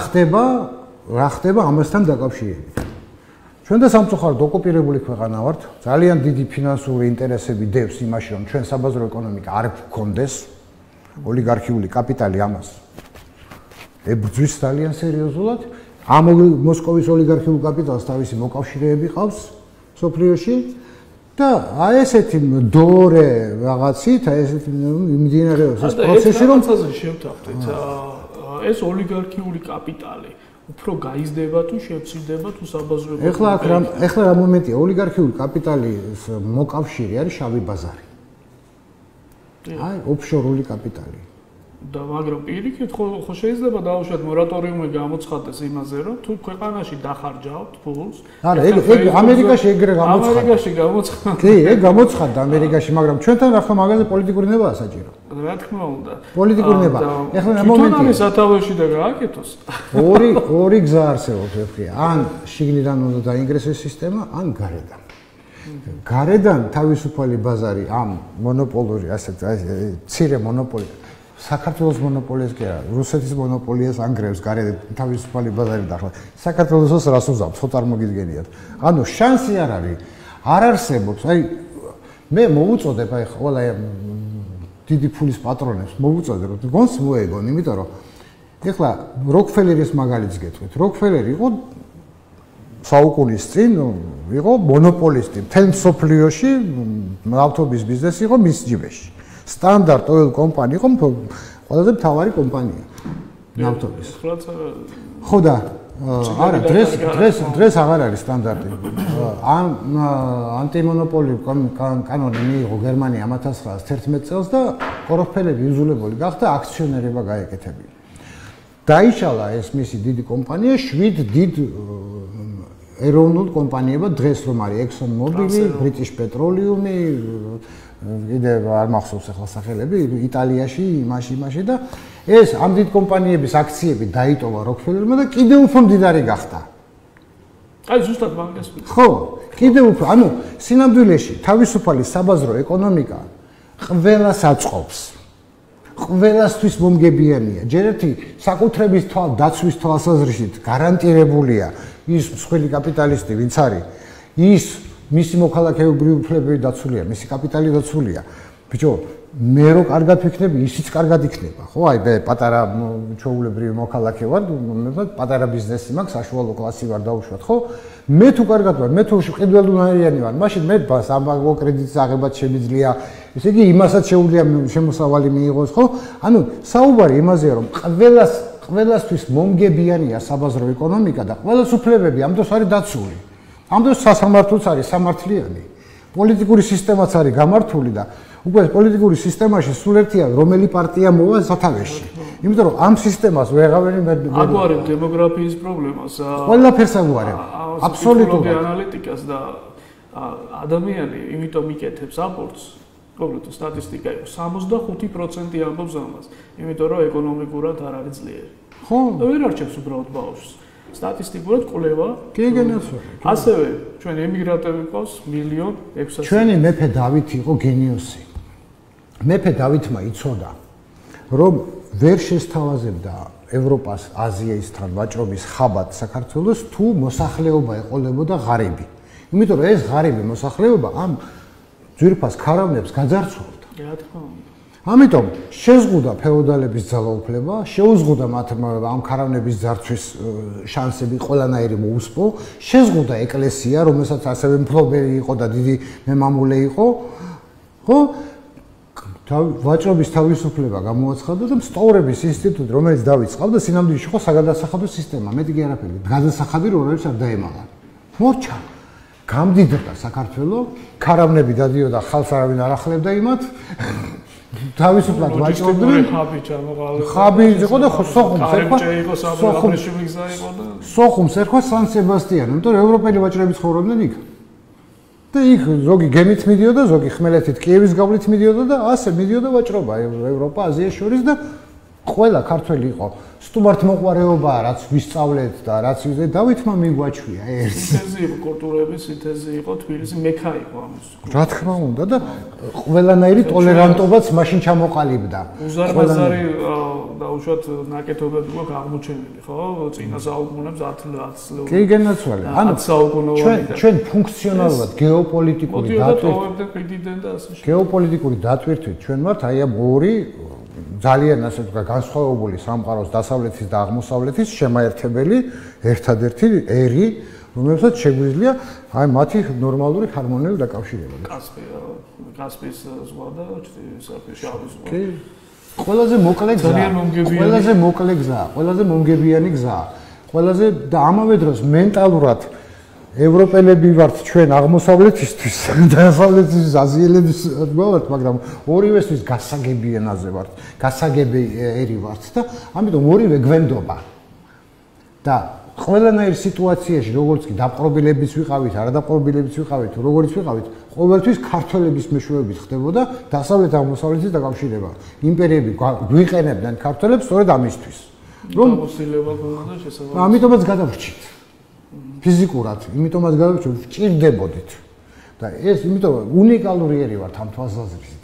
ხდება ამასთან დაკავშირებით? ჩვენ და სამწუხაროდ ოკუპირებული ქვეყანა ვართ. ძალიან დიდი ფინანსური ინტერესები დევს იმაში, რომ ჩვენ საბაზრო ეკონომიკა არ გქონდეს. ოლიგარქიული კაპიტალი ამას ებრძვის ძალიან სერიოზულად. ამ მოსკოვის ოლიგარქიულ კაპიტალს თავისი მოკავშირეები ყავს სოფლიოში და აი ესეთი დორე რაღაცით, აი ესეთი მიმდინარეობს ეს პროცესი, რომ შევთანხმდით. ეს ოლიგარქიული კაპიტალი უფრო გაიზრდება თუ შემცირდება თუ საბაზრო ეხლა რა მომენტია, ოლიგარქიული კაპიტალის მოკავშირე არის შავი ბაზარი. აი, ოფშორული კაპიტალი. და მაგრამ პირიქით ხო შეიძლება დაუშვათ მორატორიუმი გამოცხადდეს იმაზე, რომ თუ ქვეყანაში დახარჯავთ ფულს. არა, ეგ ამერიკაში ეგრე გამოცხადდა. ამერიკაში გამოცხადდა. კი, ეგ გამოცხადდა ამერიკაში, მაგრამ ჩვენთან ახლა მაგაზე პოლიტიკური ნებაა საჭირო. რა თქმა უნდა. პოლიტიკური ნება. ეხლა რა მომენტია? თვითონ სათავეში და გააკეთოს. ორი გზა არსებობს ეფქია. ან შიგნიდან უნდა დაინგრესოს სისტემა, ან გარედან. გარედან თავისუფალი ბაზარი ამ მონოპოლური, ასე ცირე მონოპოლია. საქართველოს მონოპოლიას კი არა, რუსეთის მონოპოლიას ანგრევს გარედან თავისუფალი ბაზარი და ახლა საქართველოს რას უზავს, ხო წარმოგიდგენიათ. ანუ შანსი არ არის, არ არსებობს. აი მე მოუწოდებ აი ყველა დიდი ფულის პატრონებს მოუწოდებ, რომ გონს მოეგონ, იმიტომ რომ ეხლა როკფელერის მაგალითს გეტყვით. როკფელერი იყო საუკუნის წინ იყო მონოპოლისტი. მთელ მსოფლიოში ავტობუს ბიზნესი იყო მის ჯიბეში. Standard Oil Company იყო ყველაზე მთავარი კომპანია ნავთობის. ხო და არა, დღეს აღარ არის სტანდარტი. ანტიმონოპოლიური კანონი მიიღო გერმანიამ 1911 წელს და როკფელერი იძულებული გახდა აქციონერება გაეკეთებინა. დაიშალა ეს მისი დიდი კომპანია 7 დიდ ეროვნულ კომპანიებად დღეს რომ არის Exxon Mobil, British Petroleum, კიდევ არ მახსოვს ახლა სახელები, იტალიაში, იმაში და ეს ამ დიდ კომპანიების აქციები დაიტოვა როკფელერმა და კიდევ უფრო მდიდარი გახდა. აი ზუსტად მაგას ვიტყვი. ხო, კიდევ უფრო, ანუ სინამდვილეში თავისუფალი საბაზრო ეკონომიკა ყველას აწყობს. ყველასთვის მომგებიანია. ჯერ ერთი საკუთრების დაცვის თვალსაზრისით გარანტირებულია ის მსხვილი კაპიტალისტი, ვინც არის, ის მისი მოქალაქეობრივი უფლებები დაცულია, მისი კაპიტალი დაცულია. ბიჭო, მე რო კარგად ვიქნები, ისიც კარგად იქნება, ხო? აი, მე პატარა ჩვეულებრივი მოქალაქე ვარ, პატარა ბიზნესი მაქვს, საშუალო კლასი ვარ დაუშვათ, ხო? მე თუ კარგად ვარ, მე თუ ყიდველუნარიანი ვარ, მაშინ მე საბანკო კრედიტის აღებაც შემიძლია, ესე იგი იმასაც შეუძლია შემოსავალი მიიღოს, ხო? ანუ საუბარი იმაზეა, რომ ყველასთვის მომგებიანია საბაზრო ეკონომიკა და ყველას უფლებები ამ დროს არის დაცული. ამ დროს სასამართლოც არის სამართლიანი. პოლიტიკური სისტემაც არის გამართული და უკვე პოლიტიკური სისტემაში სულ ერთია რომელი პარტია მოვა სათავეში. იმიტომ რომ ამ სისტემას ვეღავერი აგვარებ დემოგრაფიის პრობლემას. ყველაფერს აგვარებ. აბსოლუტურად ანალიტიკას და ადამიანი იმიტომ იკეთებს აბორტს. კონკრეტულ სტატისტიკა იყო 65% ამბობს ამას. იმიტომ რომ ეკონომიკურად არ არის ძლიერი. ხო? ვერ არჩევს უბრალოდ ბავშვს. სტატისტიკურად კვლევა. გეგენაცვალი. ასევე ჩვენ ემიგრანტები ყავს 1,600,000. ჩვენი მეფე დავით იყო გენიოსი. მეფე დავითმა იცოდა, რომ ვერ შესთავაზებდა ევროპას, აზიისთან ვაჭრობის ხაბად საქართველოს თუ მოსახლეობა ეყოლებოდა ღარიბი. იმიტომ რომ ეს ღარიბი მოსახლეობა ამ ძვირფას ქარავნებს გაძარცვავდა. რა თქმა უნდა. ამიტომ შეზღუდა ფეოდალების ძალაუფლება, შეუზღუდა მათ ამ ქარავნების ძარცვის შანსები ყველანაირი მოუსპო, შეზღუდა ეკლესია, რომელსაც ასევე მფლობელი იყო და დიდი მემამულე იყო, ხო? ვაჭრობის თავისუფლება გამოაცხადა და მსტოვრების ინსტიტუტი, რომელიც დავიწყავდა, სინამდვილეში იყო საგადასახადო სისტემა, მეტი კი არაფერი, გადასახადი როლებს არ დაემალა. მორჩა გამდიდრდა საქართველო, ქარავნები დადიოდა, ხალხს არავინ არ ახლებდა იმათ. თავისუფლად ვაჭრობდნენ. ხაბი იყო და სოხუმს ერქვა. სოხუმს ერქვა სან სებასტიანი, იმიტომ რომ ევროპელი ვაჭრები ცხოვრობდნენ იქ. და იქ ზოგი გემით მიდიოდა, ზოგი ხმელეთით კიევის გავლით მიდიოდა და ასე მიდიოდა ვაჭრობა ევროპა, აზიას შორის და ყველა ქართველი იყო სტუმართმოყვარეობა, რაც ვისწავლეთ და რაც დავითმა მიგვაჩვია ეს. სინთეზი იყო კულტურების სინთეზი იყო, თბილისი მექა იყო ამის. რა თქმა უნდა და ყველანაირი ტოლერანტობაც მაშინ ჩამოყალიბდა. უზარმაზარი დაუშვათ ნაკეთობები გვაქვს აღმოჩენილი, ხო? წინა საუკუნეებს 10 კი გენაცვალე. ანუ ჩვენ ფუნქციონალურად გეოპოლიტიკური დატვირთვით ჩვენ ვართ აი ამ ორი ძალიან ასე ვთქვა განსხვავებული სამყაროს დასავლეთის და აღმოსავლეთის შემაერთებელი ერთადერთი ერი, რომელსაც შეგვიძლია აი მათი ნორმალური ჰარმონიული დაკავშირება. კასპიის ზღვა და შავი ზღვა. კი. ყველაზე მოკლე გზა, ყველაზე მომგებიანი გზა. ყველაზე და ამავე დროს მენტალურად ევროპელები ვართ ჩვენ აღმოსავლეთისთვის და დასავლეთის აზიელების ვართ, მაგრამ ორივესთვის გასაგები ენაზე ვართ, გასაგები ერი ვართ და ამიტომ ორივე გვენდობა. და ყველანაირ სიტუაციაში, როგორც კი დაპყრობილების ვიყავით, არადაპყრობილების ვიყავით, როგორც ვიყავით, ყოველთვის ქართველების მეშვეობით ხდებოდა დასავლეთ-აღმოსავლეთის დაკავშირება. იმპერიები გვიყენებდნენ ქართველებს სწორედ ამისთვის. რომ მოსილება ქონდა შესაძლებელი. ამიტომაც გადავრჩით. ფიზიკურად, იმიტომაც გადავჭირ ვჭირდებოდით. და ეს იმიტომ უნიკალური ერი ვართ ამ თვალსაზრისით.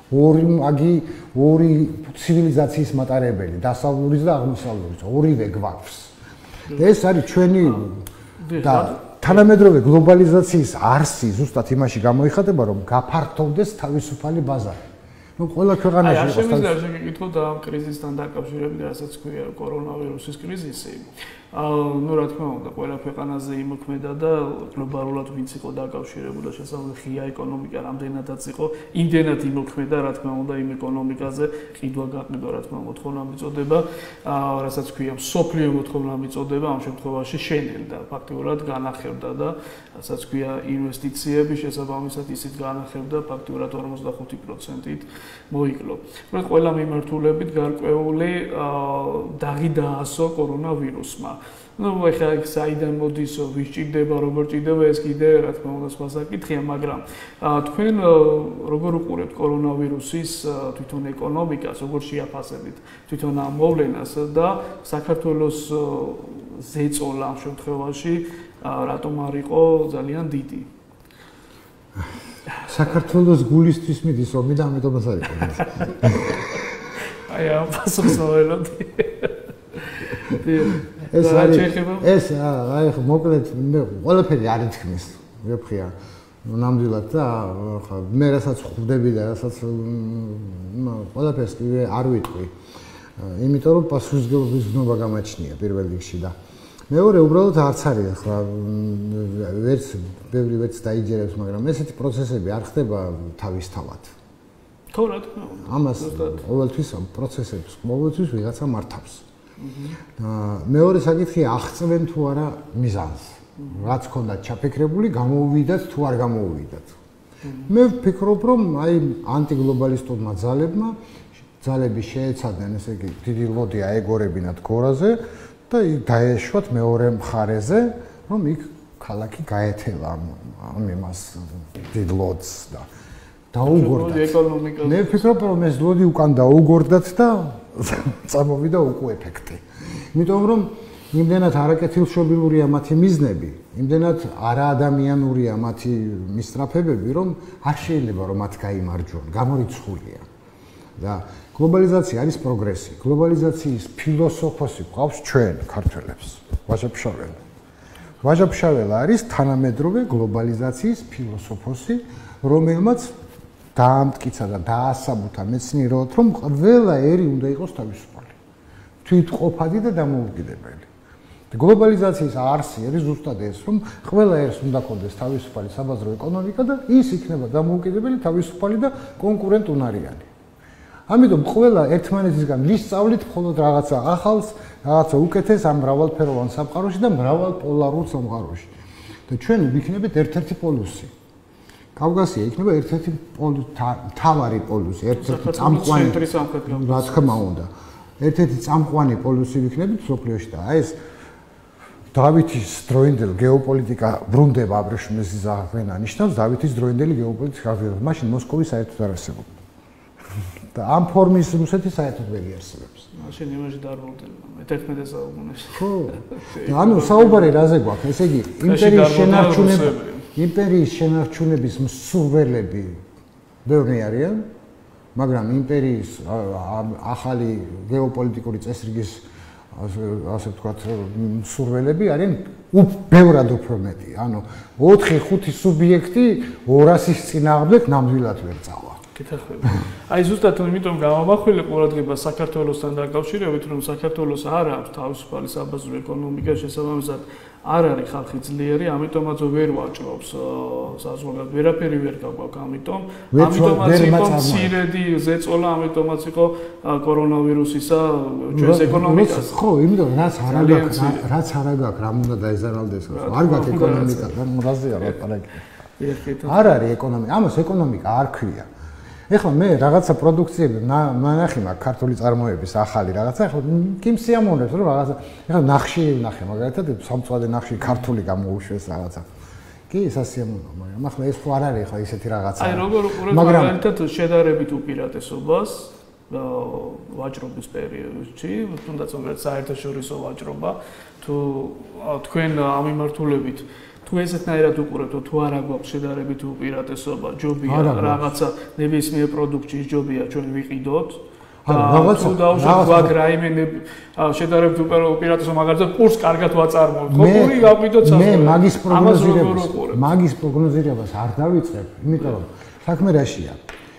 ორი ცივილიზაციის მატარებელი, დასავლურის და აღმოსავლურის, ორივე გვაქვს. ეს არის ჩვენი და თანამედროვე გლობალიზაციის არსი ზუსტად იმაში გამოიხატება, რომ გაფართოვდეს თავისუფალი ბაზარი. ну ყველა ქვეყანაში იყო შეიძლება შეგეკითხოთ ამ კრიზისთან დაკავშირებით, რასაც ქვია კორონავირუსის კრიზისი. ну რა თქმა უნდა, ყველა ქვეყანაზე იმოქმედა და გლობალურად ვინც იყო დაკავშირებული და შესაძლოა ღია ეკონომიკა რამდენადაც იყო, იმდენად იმოქმედა, რა თქმა უნდა, იმ ეკონომიკაზე ყიდვა გაყიდვა, რა თქმა უნდა, მოთხოვნა მიწოდება, რასაც ქვია სოფლიო მოთხოვნა მიწოდება, ამ შემთხვევაში შენელდა, ფაქტიურად განახევდა და რასაც ქვია ინვესტიციები შესაბამისად ისიც განახევდა, ფაქტიურად 45%-ით მოიკლო. ყველა მიმართულებით გარკვეული დაღი დაასო კორონავირუსმა. ну ეხლა საიდან მოდისო, ვის ჭირდება, როგორ ჭირდება, ეს კიდე რა თქმა უნდა სხვა საკითხია, მაგრამ თქვენ როგორ უყურებთ კორონავირუსის თვითონ ეკონომიკას, როგორ შეაფასებით თვითონ ამ მოვლენას და საქართველოს ზეწოლა ამ შემთხვევაში რატომ არ იყო ძალიან დიდი? საქართველოს გულისთვის მიდის ომი და ამიტომაც არ იყო. აი ამ პასუხს მოველოდი. ეს აი მოკლედ მე ყველაფერი არ ითქმის ვეფხია ნამდვილად და ხა მე რასაც ხვდები და რასაც ყველაფერს კი არ ვიტყვი იმიტომ რომ პასუხისმგებლობის გზნობა გამაჩნია პირველ რიგში და მეორე უბრალოდ არც არის ხა ვერც ბევრი ვერც დაიჯერებს მაგრამ ესეთი პროცესები არ ხდება თავისთავად ხო რა თქმა უნდა ამას ყოველთვის პროცესებს ყოველთვის ვიღაცა მართავს მეორე საკითხია აღწევენ თუ არა მიზანს რაც ქონდა ჩაფიქრებული გამოუვიდათ თუ არ გამოუვიდათ მე ვფიქრობ რომ აი ანტიგლობალისტურმა ძალები შეეცადნენ ესე იგი დიდი ლოდი აეგორებინათ გორაზე და დაეშვათ მეორე მხარეზე რომ იქ ქალაქი გაეთელა ამ იმას დიდ ლოდს და დაუგორდათ მე ვფიქრობ რომ ეს ლოდი უკან დაუგორდათ და წამოვიდა უკვე ეფექტი. იმიტომ რომ იმდენად არაკეთილშობილურია მათი მიზნები, იმდენად არაადამიანურია მათი მისწრაფებები, რომ არ შეიძლება რომ მათ გაიმარჯვონ, გამორიცხულია. და გლობალიზაცია არის პროგრესი. გლობალიზაციის ფილოსოფოსი გვყავს ჩვენ ქართველებს. ვაჟა-ფშაველა. ვაჟა-ფშაველა არის თანამედროვე გლობალიზაციის ფილოსოფოსი, რომელმაც დაამტკიცა და დაასაბუთა მეცნიერულად, რომ ყველა ერი უნდა იყოს თავისუფალი. თვითყოფადი და დამოუკიდებელი. გლობალიზაციის არსი არის ზუსტად ეს, რომ ყველა ერს უნდა ქონდეს თავისუფალი საბაზრო ეკონომიკა და ის იქნება დამოუკიდებელი, თავისუფალი და კონკურენტუნარიანი. ამიტომ ყველა ერთმანეთისგან ვისწავლით მხოლოდ რაღაცა ახალს, რაღაცა უკეთეს ამ მრავალფეროვან სამყაროში და მრავალპოლარულ სამყაროში. და ჩვენ ვიქნებით ერთ-ერთი პოლუსი. კავკასია იქნება ერთ-ერთი მთავარი პოლუსი, ერთ-ერთი წამყვანი რა თქმა უნდა. ერთ-ერთი წამყვანი პოლუსი ვიქნებით მსოფლიოში და აი ეს დავითის დროინდელი გეოპოლიტიკა ბრუნდება აბრეშუმელის აღღვენა ნიშნავს დავითის დროინდელი გეოპოლიტიკის აღღვენა. მაშინ მოსკოვი საერთოდ არ არსებობდა. და ამ ფორმის რუსეთი საერთოდ ვერ იარსებებს. მაშინ იმაში დაბრუნდება მე-11 საუკუნეში. ხო. ანუ საუბარი რაზე გვაქვს? ესე იგი იმპერიის შენარჩუნების მსურველები ბევრი არიან, მაგრამ იმპერიის ახალი გეოპოლიტიკური წესრიგის ასე ვთქვათ, მსურველები არიან ბევრად უფრო მეტი. ანუ 4-5 სუბიექტი 200-ის წინააღმდეგ ნამდვილად ვერ წავა. აი ზუსტად იმიტომ გამოვახვილე ყურადღება საქართველოსთან დაკავშირებით, რომ საქართველოს არ აქვს თავისუფალი საბაზრო ეკონომიკა, შესაბამისად არ არის ხალხი ძლიერი, ამიტომაც ვერ ვაჭრობს საზღვარგარეთ, ვერაფერი ვერ გაგვაქვს, ამიტომაც იყო მცირედი ზეწოლა, ამიტომაც იყო კორონავირუსისა ჩვენს ეკონომიკას. ხო, იმიტომ რაც არა გაქვს, რამ უნდა დაეზარალდეს, არ გაქვს ეკონომიკა, რაზეა ლაპარაკი. არ არის ეკონომიკა, ამას ეკონომიკა არ ქვია. ეხლა მე რაღაცა პროდუქციები ნახე მაგ ქართული წარმოების ახალი რაღაცა ეხლა კი მსიამოვნებს რომ რაღაცა ეხლა ნახშირი ვნახე მაგალითად სამწვადე ნახშირი ქართული გამოუშვეს რაღაცა კი სასიამოვნოა მაგრამ ახლა ეს ხო არ არის ეხლა ისეთი რაღაცა აი როგორ უყურებთ მაგალითად შედარებით უპირატესობას ვაჭრობის პერიოდში თუნდაც უბრალოდ საერთაშორისო ვაჭრობა თუ თქვენ ამ მიმართულებით თუ ესეთნაირად უყურებთ თუ არა გვაქვს შედარებით უპირატესობა ჯობია რაღაცა ნებისმიერ პროდუქტში ჯობია ჩვენ ვიყიდოთ რაღაცა დაუშვათ გვაქვს რაიმე შედარებით უპირატესობა მაგალითად კურს კარგად ვაწარმოებთ ხო გური გავყიდოთ მე მაგის პროგნოზირებას არ დავიწყებ იმიტომ რომ საქმე რაშია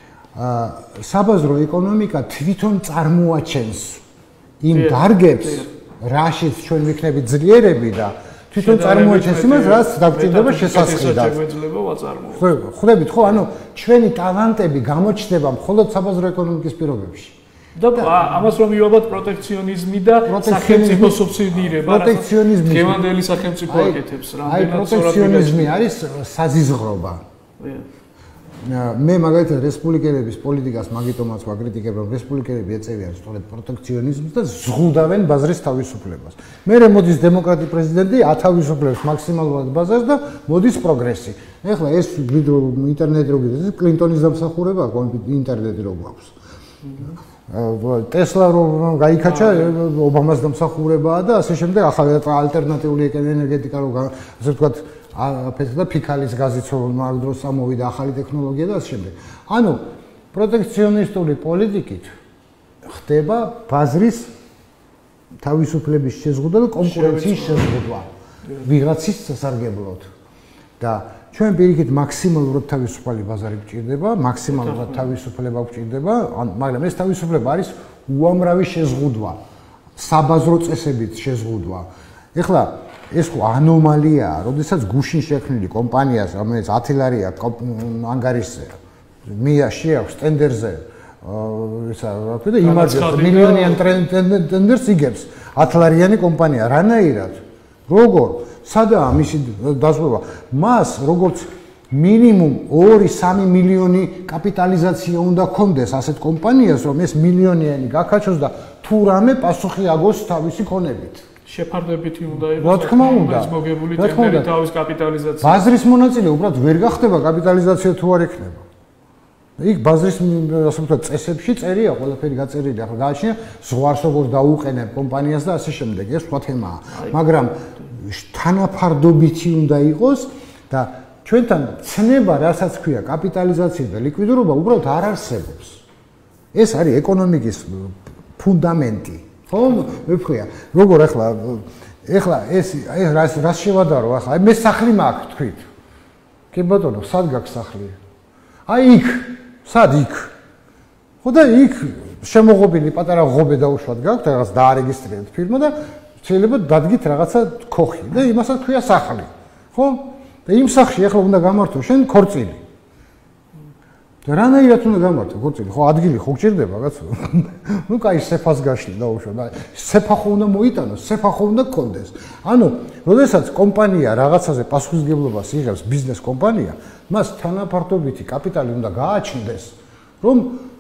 საბაზრო ეკონომიკა თვითონ წარმოაჩენს იმ დარგებს რაშიც ჩვენ ვიქნებით ძლიერები და თვითონ წარმოაჩენს იმას, რაც დაგჭირდება შესაძლებლად. ხვდებით ხო? ანუ ჩვენი ტალანტები გამოჩნდება მხოლოდ საბაზრო ეკონომიკის პირობებში. და ამას რომ მივაბად პროტექციონიზმი და სახელმწიფო სუბსიდირება. პროტექციონიზმი გემანდელი სახელმწიფო აკეთებს რამდენად პროტექციონიზმი არის საზიზღრობა. მე მაგალითად რესპუბლიკელების პოლიტიკას მაგიტომაც ვაკრიტიკებ, რომ რესპუბლიკელები ეწევიან სწორედ პროტექციონიზმს და ზღუდავენ ბაზრის თავისუფლებას. მე მოდის დემოკრატი პრეზიდენტი ათავისუფლებს მაქსიმალურად ბაზარს და მოდის პროგრესი. ეხლა ეს ინტერნეტი რო გიძახის, კლინტონის დამსახურება ინტერნეტი რო გვაქვს. ტესლა რომ გაიქაჩა, ობამას დამსახურებაა და ასე შემდეგ, ახალი ალტერნატიული ენერგეტიკა რო ასე ვთქვათ და ფიქალის გაზიც რომ მაგ დროს ამოვიდა ახალი ტექნოლოგია და ასე შემდეგ. ანუ პროტექციონისტული პოლიტიკით ხდება ბაზრის თავისუფლების შეზღუდვა და კონკურენციის შეზღუდვა ვიღაცის სასარგებლოდ. და ჩვენ პირიქით მაქსიმალურად თავისუფალი ბაზარი გვჭირდება, მაქსიმალურად თავისუფლება გვჭირდება, მაგრამ ეს თავისუფლება არის უამრავი შეზღუდვა, საბაზრო წესებით შეზღუდვა. ეხლა ეს ხო ანომალიაა, როდესაც გუშინ შექმნილი კომპანიას, რომელიც 10 ლარი აქვს ანგარიშზე, მიაში აქვს ტენდერზე, ისა რა ქვია და იმარჯვებს მილიონიან ტენდერს იგებს 10 ლარიანი კომპანია, რანაირად? როგორ? სადაა მისი დაზღვევა? მას როგორც მინიმუმ 2-3 მილიონი კაპიტალიზაცია უნდა ქონდეს ასეთ კომპანიას, რომ ეს მილიონიანი გაქაჩოს და თუ რამე პასუხი აგოს თავისი ქონებით. შეფარდებითი უნდა იყოს. რა თქმა უნდა, მოგებული ტენდერი თავის კაპიტალიზაცია. ბაზრის მონაწილე უბრალოდ ვერ გახდება კაპიტალიზაცია თუ არ ექნება. იქ ბაზრის ასე ვთქვათ წესებში წერია, ყველაფერი გაწერილია, ახლა გააჩნია ზღვარს როგორ დაუყენებ კომპანიას და ასე შემდეგ, ეს სხვა თემაა. მაგრამ თანაფარდობითი უნდა იყოს და ჩვენთან ცნება, რასაც ქვია კაპიტალიზაცია და ლიკვიდურობა, უბრალოდ არ არსებობს. ეს არის ეკონომიკის ფუნდამენტი. ხო, მიფხია. როგორ ახლა ეს რას შევადარო ახლა? მე სახლი მაქვს თქვით. კი ბატონო, სად გაქვს სახლი? აი იქ, სად იქ? ხო და იქ შემოღობილი პატარა ღობე დაუშვათ გაქვთ, რაღაც დაარეგისტრირეთ ფირმა და შეიძლება დადგით რაღაცა ქოხი და იმასაც ქვია სახლი. ხო? და იმ სახლში ახლა უნდა გამართო შენ ქორწილი. და რანაირად უნდა გამართო ქორწილი? ხო, ადგილი ხო გჭირდება კაცო? ნუ კაი სეფას გაშლი დაუშვა და სეფა ხო უნდა მოიტანოს, სეფა ხო უნდა გქონდეს. ანუ, როდესაც კომპანია რაღაცაზე პასუხისმგებლობას იღებს, ბიზნეს კომპანია, მას თანაფარდობითი კაპიტალი უნდა გააჩნდეს, რომ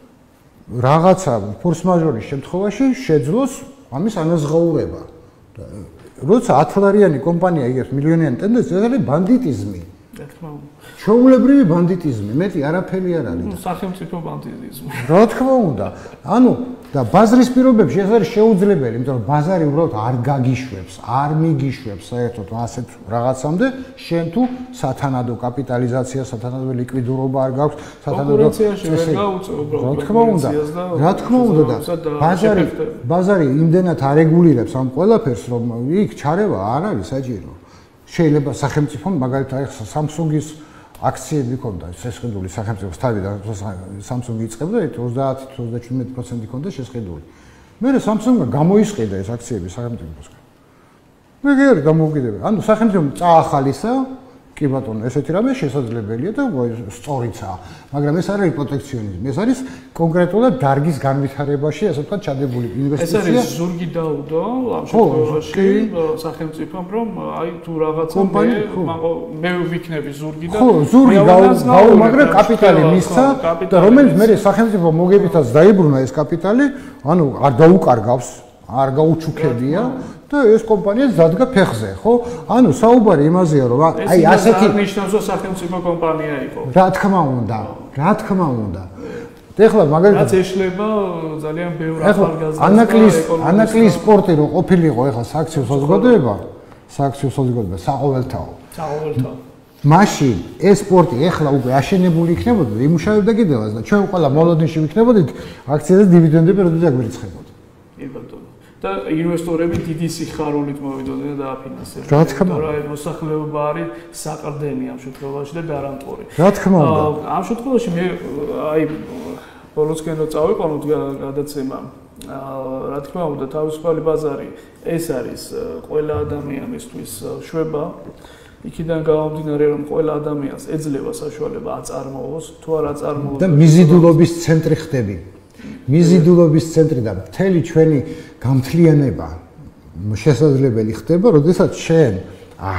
რაღაცა ფორს-მაჟორის შემთხვევაში შეძლოს ამის ანაზღაურება. როცა 10 ლარიანი კომპანია იღებს მილიონიან ტენდერს, ეს არის ბანდიტიზმი. რა თქმა უნდა. ჩვეულებრივი ბანდიტიზმი, მეტი არაფერი არ არის. ნუ სახელმწიფო ბანდიტიზმი. რა თქმა უნდა. ანუ და ბაზრის პირობებში ეს არის შეუძლებელი, იმიტომ რომ ბაზარი უბრალოდ არ გაგიშვებს, არ მიგიშვებს საერთოდ ასეთ რაღაცამდე, შენ თუ სათანადო კაპიტალიზაცია, სათანადო ლიკვიდურობა არ გაქვს, სათანადო წესი. რა თქმა უნდა. რა თქმა უნდა და ბაზარი იმდენად არეგულირებს ამ ყველაფერს, რომ იქ ჩარევა არ არის საჭირო. შეიძლება სახელმწიფომ მაგალითად ახლა Samsung-ის აქციები ქონდა, შესყიდული სახელმწიფოს თავიდან Samsung-ი იწყებდა 30-37% ქონდა შესყიდული. მერე Samsung-მა გამოისყიდა ეს აქციები სახელმწიფოსგან. მე გერ გამოუკიდებია. ანუ სახელმწიფომ წაახალისა, კი ბატონო, ესეთი რამე შესაძლებელია და სწორიცაა. მაგრამ ეს არ არის პროტექციონიზმი, ეს არის კონკრეტულად დარგის განვითარებაში, ასე ვთქვათ, ჩადებული ინვესტიცია. ეს არის ზურგი დაუდო ამ შემთხვევაში სახელმწიფომ, რომ აი თუ რაღაცა მე ვიქნები ზურგი და ხო, ზურგი გაუ, მაგრამ კაპიტალი მისცა და რომელიც მე სახელმწიფო მოგებითაც დაიბრუნა ეს კაპიტალი, ანუ არ დაუკარგავს, არ გაუჩუქებია. და ეს კომპანია ზადგა ფეხზე, ხო? ანუ საუბარი იმაზეა, რომ აი ასეთი ნიშნავს, რომ სახელმწიფო კომპანია იყო. რა თქმა უნდა, რა თქმა უნდა. ეხლა მაგალითად რაც ეშლება ძალიან ბევრ ახალგაზრდას. ანაკლის სპორტი რო ყოფილიყო, ეხლა სააქციო საზოგადოება, საყოველთაო. საყოველთაო. მაშინ ეს სპორტი ეხლა უკვე აშენებული იქნებოდა, იმუშავებდა კიდევაც და ჩვენ ყველა მოლოდინში ვიქნებოდით, აქციაზე დივიდენდები როდის აგვირიცხებოდა. კი ბატონო. და ინვესტორები დიდი სიხარულით მოვიდოდნენ და აფინანსებდნენ. რა თქმა უნდა, მოსახლეობა არის საყრდენი ამ შემთხვევაში და გარანტორი. რა თქმა უნდა. ამ შემთხვევაში მე აი ბოლოსკენ რო წავიყვანოთ გადაცემა, რა თქმა უნდა, თავისუფალი ბაზარი ეს არის ყველა ადამიანისთვის შვება. იქიდან გამომდინარე, რომ ყველა ადამიანს ეძლევა საშუალება აწარმოოს, თუ არ აწარმოოს და მიზიდულობის ცენტრი ხდები. მიზიდულობის ცენტრი და მთელი ჩვენი გამთლიანება შესაძლებელი ხდება, როდესაც შენ აქ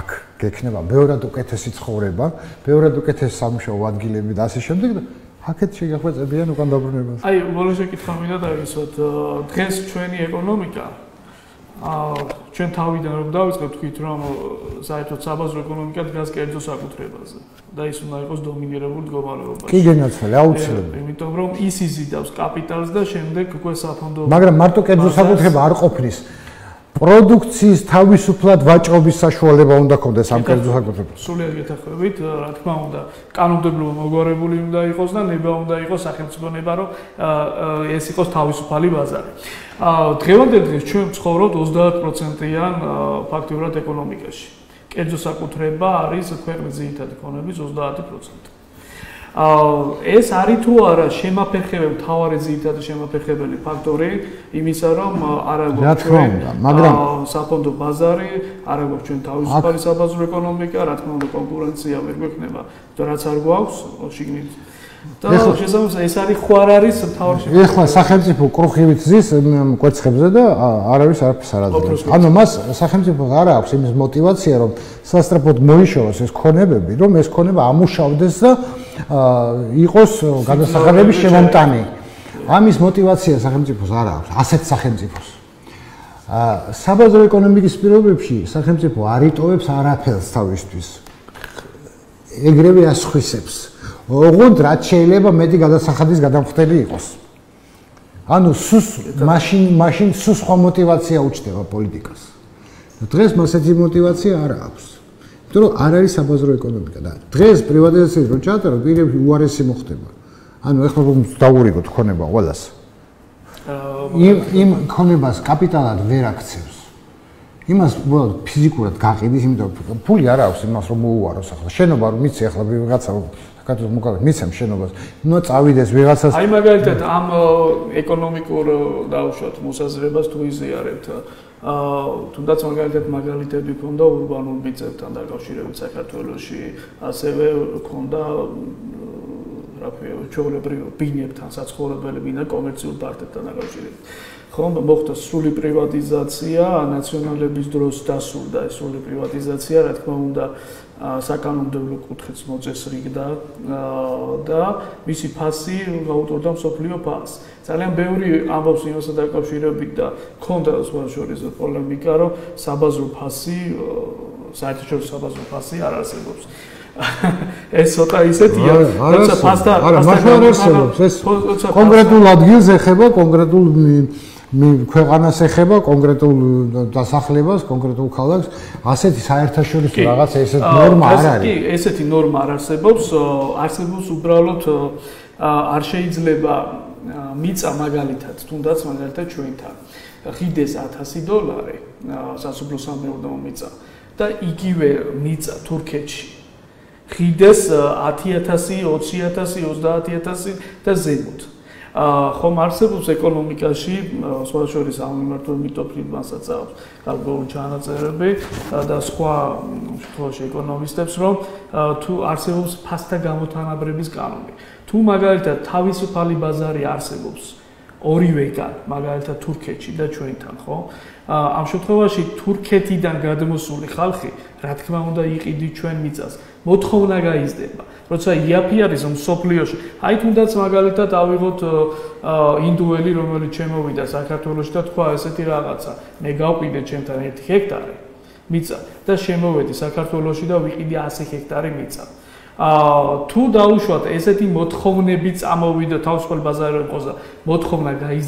გექნება ბევრად უკეთესი ცხოვრება, ბევრად უკეთესი სამუშაო ადგილები და ასე შემდეგ და აქეთ შეგახვეწებიან უკან დაბრუნებას. აი, ბოლოს შეკითხვა მინდა დავისვათ, დღეს ჩვენი ეკონომიკა ჩვენ თავიდან რომ დავიწყებთ თქვით რომ საერთოდ საბაზრო ეკონომიკა დგას კერძო საკუთრებაზე და ის უნდა იყოს დომინირებული მდგომარეობაში. კი გენაცვალე, აუცილებლად. იმიტომ რომ ის იზიდავს კაპიტალს და შემდეგ უკვე საფონდო. მაგრამ მარტო კერძო საკუთრება არ ყოფნის. პროდუქციის თავისუფლად ვაჭრობის საშუალება უნდა ქონდეს ამ კერძო საკუთრებას. სულიად გეთანხმებით, რა თქმა უნდა, კანონმდებლობა მოგვარებული უნდა იყოს და ნება უნდა იყოს სახელმწიფო ნება, რომ ეს იყოს თავისუფალი ბაზარი. დღევანდელ დღეს ჩვენ ვცხოვრობთ 30%-იან ფაქტიურად ეკონომიკაში. კერძო საკუთრება არის ქვეყნის ძირითადი ქონების 30%. ეს არის თუ არა შემაფერხებელი მთავარი ძირითადი შემაფერხებელი ფაქტორი იმისა რომ არა გვაქვს საფონდო ბაზარი, არა გვაქვს ჩვენ თავისუფალი საბაზრო ეკონომიკა, რა თქმა უნდა კონკურენცია ვერ გვექნება, რაც არ გვაქვს შიგნით. და შესაბამისად ეს არის ხო არ არის მთავარი შემაფერხებელი. ეხლა სახელმწიფო კრუხივით ზის კვერცხებზე და არავის არაფერს არ აძლევს. ანუ მას სახელმწიფოს არ აქვს იმის мотиваცია რომ სასწრაფოდ მოიშოროს ეს ქონებები, რომ ეს ქონება ამუშავდეს და იყოს გადასახადების შემომტანი. ამის мотиваცია სახელმწიფოს არ აქვს, ასეთ სახელმწიფოს. საბაზრო ეკონომიკის პირობებში სახელმწიფო არ იტოვებს არაფერს თავისთვის. ეგრევე ასხვისებს. ოღონდ რაც შეიძლება მეტი გადასახადის გადამხდელი იყოს. ანუ მაშინ სულ სხვა мотиваცია უჩნდება პოლიტიკას. დღეს მას ესეთი мотиваცია არ აქვს. იმიტომ რომ არ არის საბაზრო ეკონომიკა და დღეს პრივატიზაციის რო ჩაატარო პირები უარესი მოხდება. ანუ ეხლა რომ დაურიგოთ ქონება ყველას. იმ ქონებას კაპიტალად ვერ აქცევს. იმას ფიზიკურად გაყიდის, იმიტომ რომ ფული არ აქვს იმას რომ მოუაროს ახლა. შენობა რომ მიცი ახლა ვიღაცა კატოს მოკავე მიცემ შენობას. ნუ წავიდეს ვიღაცას. აი მაგალითად ამ ეკონომიკურ დაუშვათ მოსაზრებას თუ იზიარებთ. თუნდაც მაგალითები ქონდა ურბანულ მიწებთან დაკავშირებით საქართველოში, ასევე ქონდა რა ქვია, ჩვეულებრივ ბინებთან, საცხოვრებელი ბინა კომერციულ პარტებთან დაკავშირებით. ხომ მოხდა სრული პრივატიზაცია, ნაციონალების დროს დასრულდა ეს სრული პრივატიზაცია, რა თქმა უნდა, საკანონმდებლო კუთხეც მოწესრიგდა და მისი ფასი გაუტარდა მსოფლიო ფასს. ძალიან ბევრი ამბობს იმასთან დაკავშირებით და ქონდა სხვა შორის პოლემიკა, რომ საბაზრო ფასი, საერთაშორისო საბაზრო ფასი არ არსებობს. ეს ცოტა ისეთია, როცა ფასთან არ არსებობს. ეს კონკრეტულ ადგილს ეხება, კონკრეტულ ქვეყანას ეხება, კონკრეტულ დასახლებას, კონკრეტულ ქალაქს, ასეთი საერთაშორისო რაღაცა ესეთი ნორმა არ არის. კი, ესეთი ნორმა არ არსებობს, არსებობს უბრალოდ არ შეიძლება მიწა მაგალითად, თუნდაც მაგალითად ჩვენთან ხიდეს $1000 სასოფლო-სამეურნეო მიწა და იგივე მიწა თურქეთში ხიდეს 10000, 20000, 30000 და ზემოთ. ხომ არსებობს ეკონომიკაში სხვა შორის ამ მიმართულ მიტოფლიდმასაც აქვს გარკვეული ჩანაწერები და სხვა შემთხვევაში ეკონომისტებს რომ თუ არსებობს ფასთა გამოთანაბრების კანონი. თუ მაგალითად თავისუფალი ბაზარი არსებობს ორივეგან, მაგალითად თურქეთში და ჩვენთან, ხო? ამ შემთხვევაში თურქეთიდან გადმოსული ხალხი, რა თქმა უნდა, იყიდით ჩვენ მიწას. მოთხოვნა გაიზრდება. როცა იაფი არის მსოფლიოში, აი თუნდაც მაგალითად ავიღოთ ინდუელი, რომელიც შემოვიდა საქართველოში და თქვა ესეთი რაღაცა, მე გავყიდე ჩემთან 1 ჰექტარი მიწა და შემოვედი საქართველოში და ვიყიდე 100 ჰექტარი მიწა. თუ დაუშვათ ესეთი მოთხოვნები წამოვიდა თავისუფალ ბაზარზე იყოს და მოთხოვნა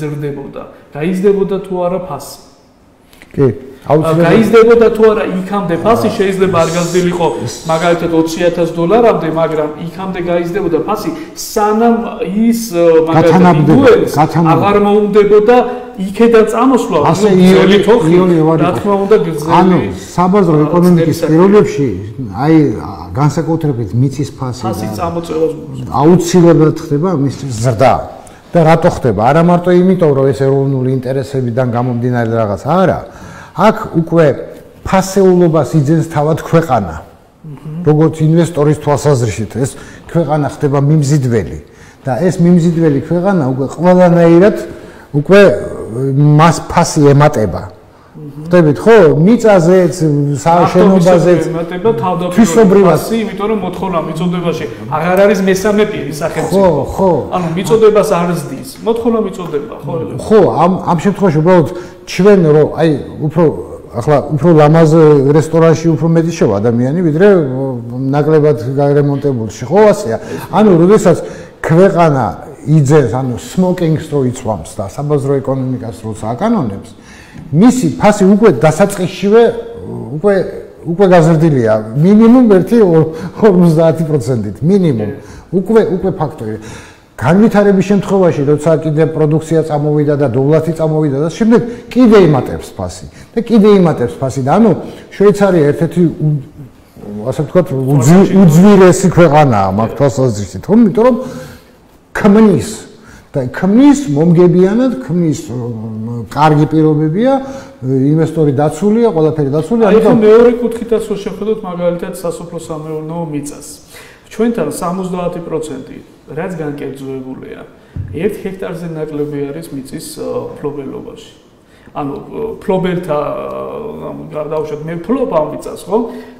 გაიზრდებოდა თუ არა ფასი. კი, აუცილებლად გაიზრდებოდა თუ არა იქამდე ფასი შეიძლება არ გაზრდილიყო მაგალითად $20000-მდე, მაგრამ იქამდე გაიზრდებოდა ფასი სანამ ის მაგალითად აღარ მოუნდებოდა იქედა წამოსვლა, ასე რა თქმა უნდა გრძელი. ანუ საბაზრო ეკონომიკის პირობებში აი განსაკუთრებით მიწის ფასი წამოწევას აუცილებლად ხდება მის ზრდა. და რატო ხდება? არა მარტო იმიტომ, რომ ეს ეროვნული ინტერესებიდან გამომდინარე რაღაც არა. აქ უკვე ფასეულობას იძენს თავად ქვეყანა. როგორც ინვესტორის თვალსაზრისით, ეს ქვეყანა ხდება მიმზიდველი და ეს მიმზიდველი ქვეყანა უკვე ყველანაირად უკვე მას ფასი ემატება. ხტებით ხო? მიწაზეც, შენობაზეც ემატება თავდაპირველად, იმიტომ რომ მოთხოვნა მიწოდებაში აღარ არის მესამე პირი სახელმწიფო. ხო. ანუ მიწოდებას არ ზრდის. მოთხოვნა მიწოდება, ხო? ხო, ამ შემთხვევაში უბრალოდ ჩვენ რომ აი ახლა უფრო ლამაზ რესტორანში უფრო მეტი შევა ადამიანი, ვიდრე ნაკლებად გარემონტებულში, ხო ასეა. ანუ როდესაც ქვეყანა იძენს, ანუ სმოკინგს რო იცვამს და საბაზრო ეკონომიკას რო აკანონებს, მისი ფასი უკვე დასაწყისშივე უკვე გაზრდილია მინიმუმ 50%-ით, მინიმუმ. უკვე ფაქტორია. განვითარების შემთხვევაში, როცა კიდე პროდუქცია წამოვიდა და დოვლათი წამოვიდა და შემდეგ კიდე იმატებს ფასი. და კიდე იმატებს ფასი და ანუ შვეიცარია ერთ-ერთი ასე ვთქვათ უძვირესი ქვეყანაა მაგ თვალსაზრისით, ხო? იმიტომ რომ ქმნის მომგებიანად, ქმნის კარგი პირობებია, ინვესტორი დაცულია, ყველაფერი დაცულია. აი ხომ მეორე კუთხითაც რო შევხედოთ მაგალითად სასოფლო-სამეურნეო მიწას. ჩვენთან 70% რაც განკერძოებულია 1 ჰექტარზე ნაკლები არის მიწის ფლობელობაში. ანუ ფლობელთა გადავშოთ მე ფლობ ამ მიწას, ხო?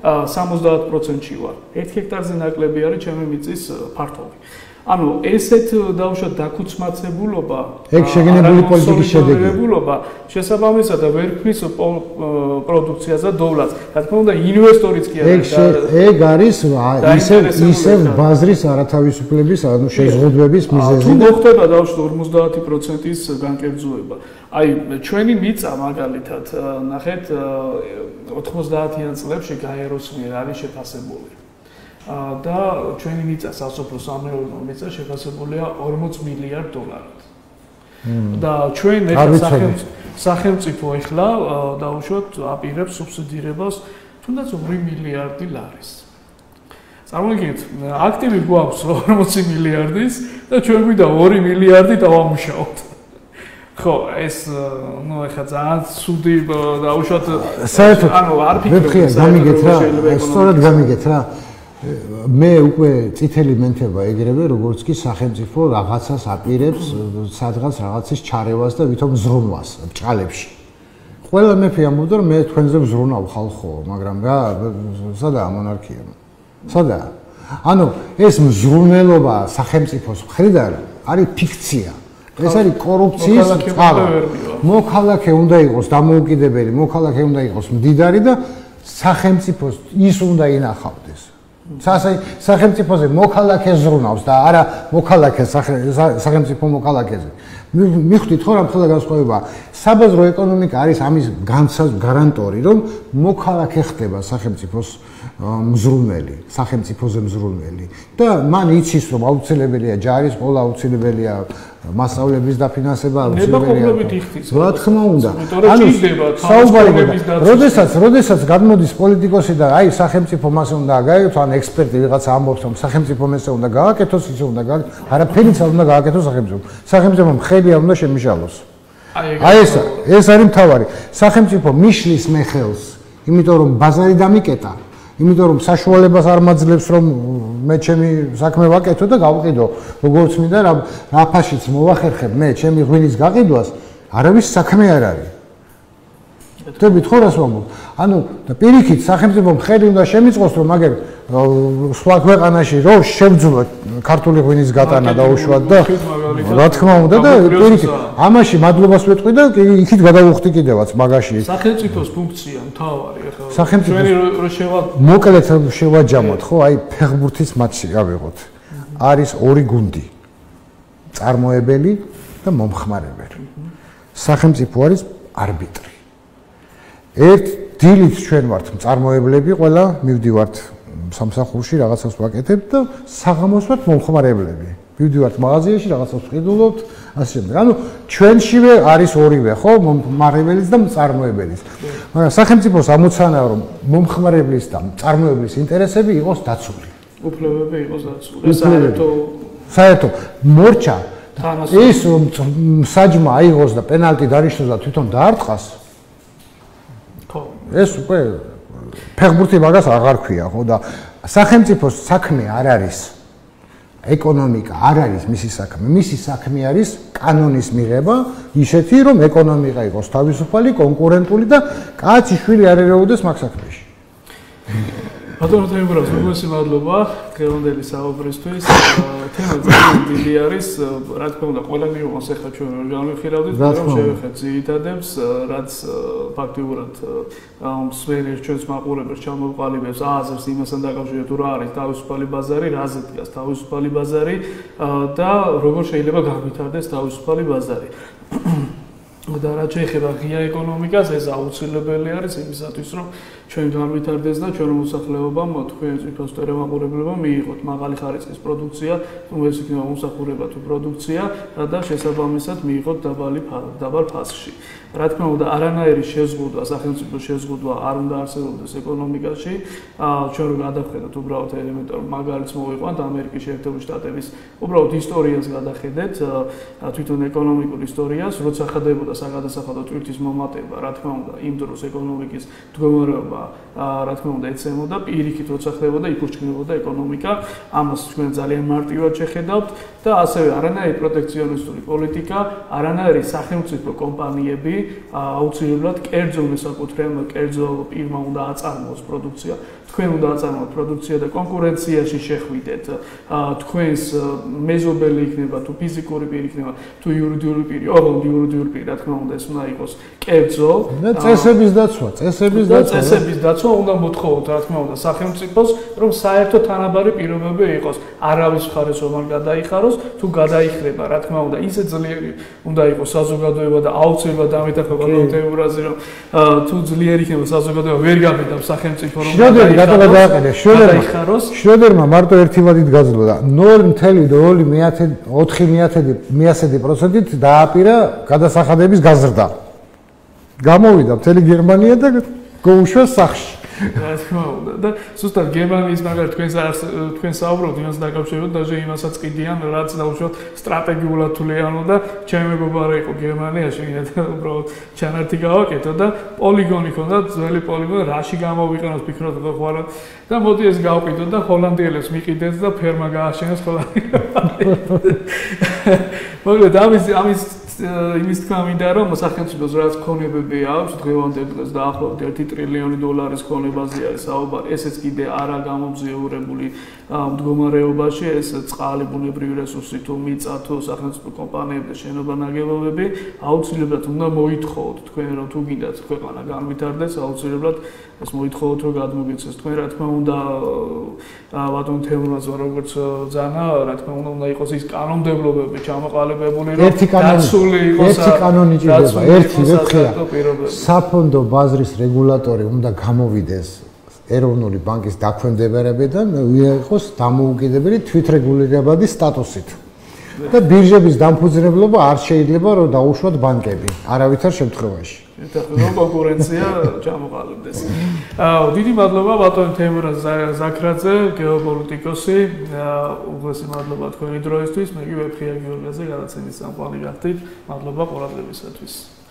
70%-ში ვარ. 1 ჰექტარზე ნაკლები არის ჩემი მიწის ფართობი. ანუ ესეთ დავუშვათ დაქუცმაცებულობა, ეგ შეგენებული პოლიტიკის შედეგია. შესაბამისად ვერ ქმნის პროდუქციას და დოვლას. რა თქმა უნდა, ინვესტორიც კი არის. ეგ არის ისევ ბაზრის არათავისუფლების, ანუ შეზღუდვების მიზეზი. თუ მოხდება დავუშვათ 50%-ის განკერძოება. აი, ჩვენი მიწა მაგალითად, ნახეთ 90-იან წლებში გაეროს მიერ არის შეფასებული. და ჩვენი მიწა სასოფლო-სამეურნეო მიწა შეფასებულია 40 მილიარდ დოლარად. და ჩვენ სახელმწიფო ეხლა დაუშვათ აპირებს სუბსიდირებას თუნდაც 2 მილიარდი ლარის. წარმოგიდგენთ, აქტივი გვაქვს 40 მილიარდის და ჩვენ გვინდა 2 მილიარდი დავამუშავოთ. ხო, ეს ეხლა ძალიან ცუდი დაუშვათ საერთოდ არ ფიქრობ, გამიგეთ რა, სწორად გამიგეთ რა. მე უკვე წითელი მენთება ეგრევე, როგორც კი სახელმწიფო რაღაცას აპირებს, სადღაც რაღაცის ჩარევას და ვითომ ზრუნვას ბჭყალებში. ყველა მეფე ამბობდა, რომ მე თქვენზე ვზრუნავ ხალხო, მაგრამ რა, სადაა მონარქია? სადაა? ანუ ეს მზრუნველობა სახელმწიფოს მხრიდან არის ფიქცია. ეს არის კორუფციის წყარო. მოქალაქე უნდა იყოს დამოუკიდებელი, მოქალაქე უნდა იყოს მდიდარი და სახელმწიფოს ის უნდა ინახავდეს. სახელმწიფოზე მოქალაქე ზრუნავს და არა მოქალაქე სახელმწიფო მოქალაქეზე. მიხვდით ხო რამხელა განსხვავება? საბაზრო ეკონომიკა არის ამის გარანტორი, რომ მოქალაქე ხდება სახელმწიფოს მზრუნველი, სახელმწიფოზე მზრუნველი და მან იცის რომ აუცილებელია ჯარის ყოლა, აუცილებელია მასწავლებლების დაფინანსება, აუცილებელია. რა თქმა უნდა. ანუ როდესაც გამოდის პოლიტიკოსი და აი სახელმწიფო მასე უნდა გააკეთოს, ან ექსპერტი ვიღაცა ამბობს რომ სახელმწიფო მასე უნდა გააკეთოს, ისე უნდა გააკეთოს, არაფერიც არ უნდა გააკეთოს სახელმწიფო. სახელმწიფომ ხელი არ უნდა შემიშალოს. აი ეს არის მთავარი. სახელმწიფო მიშლის მე ხელს, იმიტომ რომ ბაზარი დამიკეტა. იმიტომ რომ საშუალებას არ მაძლევს რომ მე ჩემი საქმე ვაკეთო და გავყიდო როგორც მინდა რა ფაშიც მოვახერხებ მე ჩემი ღვინის გაყიდვას არავის საქმე არ არის. ხტებით ხო რას ვამბობ? ანუ პირიქით სახელმწიფომ ხელი უნდა შემიწყოს რომ მაგერ სხვა ქვეყანაში რო შევძლო ქართული ღვინის გატანა დაუშვათ და რა თქმა უნდა და პირიქით ამაში მადლობას ვეთქვი და იქით გადავუხდი კიდევაც მაგაში. სახელმწიფოს ფუნქცია მთავარი ახლა სახელმწიფოს მოკლედ შევაჯამოთ ხო აი ფეხბურთის მატჩი ავიღოთ. არის ორი გუნდი. წარმოებელი და მომხმარებელი. სახელმწიფო არის არბიტრი. ერთ დილით ჩვენ ვართ მწარმოებლები, ყველა მივდივართ სამსახურში რაღაცას ვაკეთებ და საღამოს ვართ მომხმარებლები. მივდივართ მაღაზიაში რაღაცას ვყიდულობთ, ასე შემდეგ. ანუ ჩვენშივე არის ორივე, ხო, მომხმარებლის და მწარმოებლის. მაგრამ სახელმწიფოს ამოცანაა რომ მომხმარებლის და მწარმოებლის ინტერესები იყოს დაცული. უფლებები იყოს დაცული. საერთო მორჩა ის რომ საჯმა აიღოს და პენალტი დანიშნოს და თვითონ დაარტყას ეს უკვე ფეხბურთი მაგას აღარ ქვია ხო და სახელმწიფოს საქმე არ არის ეკონომიკა არ არის მისი საქმე. მისი საქმე არის კანონის მიღება, ისეთი რომ ეკონომიკა იყოს თავისუფალი, კონკურენტული და კაცი შვილი არ ერეოდეს მაგ საქმეში. ბატონო თემურაზ, უგუნესი მადლობა დღევანდელი საუბრისთვის. თემა ძალიან დიდი არის, რა თქმა უნდა, ყველა მიიღოს ახლა ჩვენ რომ განვიხილავდით, რომ შევეხეთ ძირითადებს, რაც ფაქტიურად მსმენელს ჩვენს მაყურებელს ჩამოყალიბებს აზრს იმასთან დაკავშირებით, თუ რა არის თავისუფალი ბაზარი, რაზე დგას თავისუფალი ბაზარი და როგორ შეიძლება განვითარდეს თავისუფალი ბაზარი. და რაც შეეხება ღია ეკონომიკას, ეს აუცილებელი არის იმისათვის, რომ ჩვენ განვითარდეს და ჩვენ მოსახლეობამ თქვენ წითელ ემაყურებლებმა მიიღოთ მაღალი ხარისხის პროდუქცია, რომელიც იქნება მომსახურება თუ პროდუქცია და შესაბამისად მიიღოთ დაბალ ფასში. რა თქმა უნდა, არანაირი შეზღუდვა, სახელმწიფო შეზღუდვა არ უნდა არსებობდეს ეკონომიკაში. ჩვენ რო გადავხედოთ უბრალოდ ელემენტარულ მაგალითს მოვიყვანთ ამერიკის შეერთებული შტატების უბრალოდ ისტორიას გადახედეთ, თვითონ ეკონომიკურ ისტორიას, როცა ხდებოდა საგადასახადო ტვირთის მომატება, რა თქმა უნდა, იმ დროს ეკონომიკის მდგომარეობა, რა თქმა უნდა, ეცემოდა, პირიქით როცა ხდებოდა, იფურჩქნებოდა ეკონომიკა. ამას ჩვენ ძალიან მარტივად შეხედავთ და ასევე არანაირი პროტექციონისტული პოლიტიკა, არანაირი სახელმწიფო კომპანიები აუცილებლად კერძო მესაკუთრეებმა, კერძო პირმა უნდა აწარმოოს პროდუქცია. თქვენ უნდა აწარმოოთ პროდუქცია და კონკურენციაში შეხვიდეთ. თქვენს მეზობელი იქნება, თუ ფიზიკური პირი იქნება, თუ იურიდიული პირი, ოღონდ იურიდიული პირი, რა თქმა უნდა, ეს უნდა იყოს კერძო. და წესების დაცვა უნდა მოთხოვოთ, რა თქმა უნდა, სახელმწიფოს, რომ საერთო თანაბარი პირობები იყოს. არავის მხარეს რომ არ გადაიხაროს, თუ გადაიხრება, რა თქმა უნდა, ისე ძლიერი უნდა იყოს საზოგადოება და აუცილებლად ამეთახება ბატონო თემურაზი, რომ თუ ძლიერი იქნება საზოგადოება, ვერ გაბედავს სახელმწიფო რომ შროდერმა მარტო ერთი ვადით გაძლო და 0.4% დააპირა გადასახადების გაზრდა. გამოვიდა მთელი გერმანია და გაუშვა სახში. რა თქმა უნდა და ზუსტად გერმანიის მაგალითად თქვენ საუბრობთ იმას დაკავშირებით და იმასაც კიდიან რაც დაუშვათ სტრატეგიულად თვლიანო და ჩემი მეგობარი იყო გერმანიაში და უბრალოდ ჩანართი გავაკეთო და პოლიგონი ქონდა ძველი პოლიგონი რაში გამოვიყენოს ფიქრობ ხოლმე და მოდი ეს გავყიდო და ჰოლანდიელებს მიყიდეთ და ფერმა გააშენეს ხოლმე ამის იმის თქვა მინდა რომ სახელმწიფოს რაც ქონებები აქვს დღევანდელ დღეს დაახლოებით 1 ტრილიონი დოლარის ქონებაზე არის საუბარი ესეც კიდე არა გამომძიებულებული მდგომარეობაში ეს წყალი ბუნებრივი რესურსი თუ მიწა თუ სახელმწიფო კომპანიები და შენობა ნაგებობები აუცილებლად უნდა მოითხოვოთ თქვენ რომ თუ გინდათ ქვეყანა განვითარდეს აუცილებლად ეს მოითხოვოთ რომ გადმოგიცეს თქვენ რა თქმა უნდა ბატონ თემურაზმა როგორც ძანა რა თქმა უნდა იყოს ის კანონმდებლობები ჩამოყალიბებული რომ ერთი კანონი ჭირდება ერთი ვეფხია საფონდო ბაზრის რეგულატორი უნდა გამოვიდეს ეროვნული ბანკის დაქვემდებარებიდან იყოს დამოუკიდებელი თვითრეგულირებადი სტატუსით და ბირჟების დამფუძნებლობა არ შეიძლება რომ დაუშვათ ბანკები არავითარ შემთხვევაში რომ კონკურენცია ჩამოყალიბდეს. დიდი მადლობა ბატონ თემურაზ ზაქრაძე, გეოპოლიტიკოსი. უღესი მადლობა თქვენი დროისთვის. მე კი ვეფხია გიორგიაძე, გადაცემის სამყარო გახდით. მადლობა ყურადღებისათვის.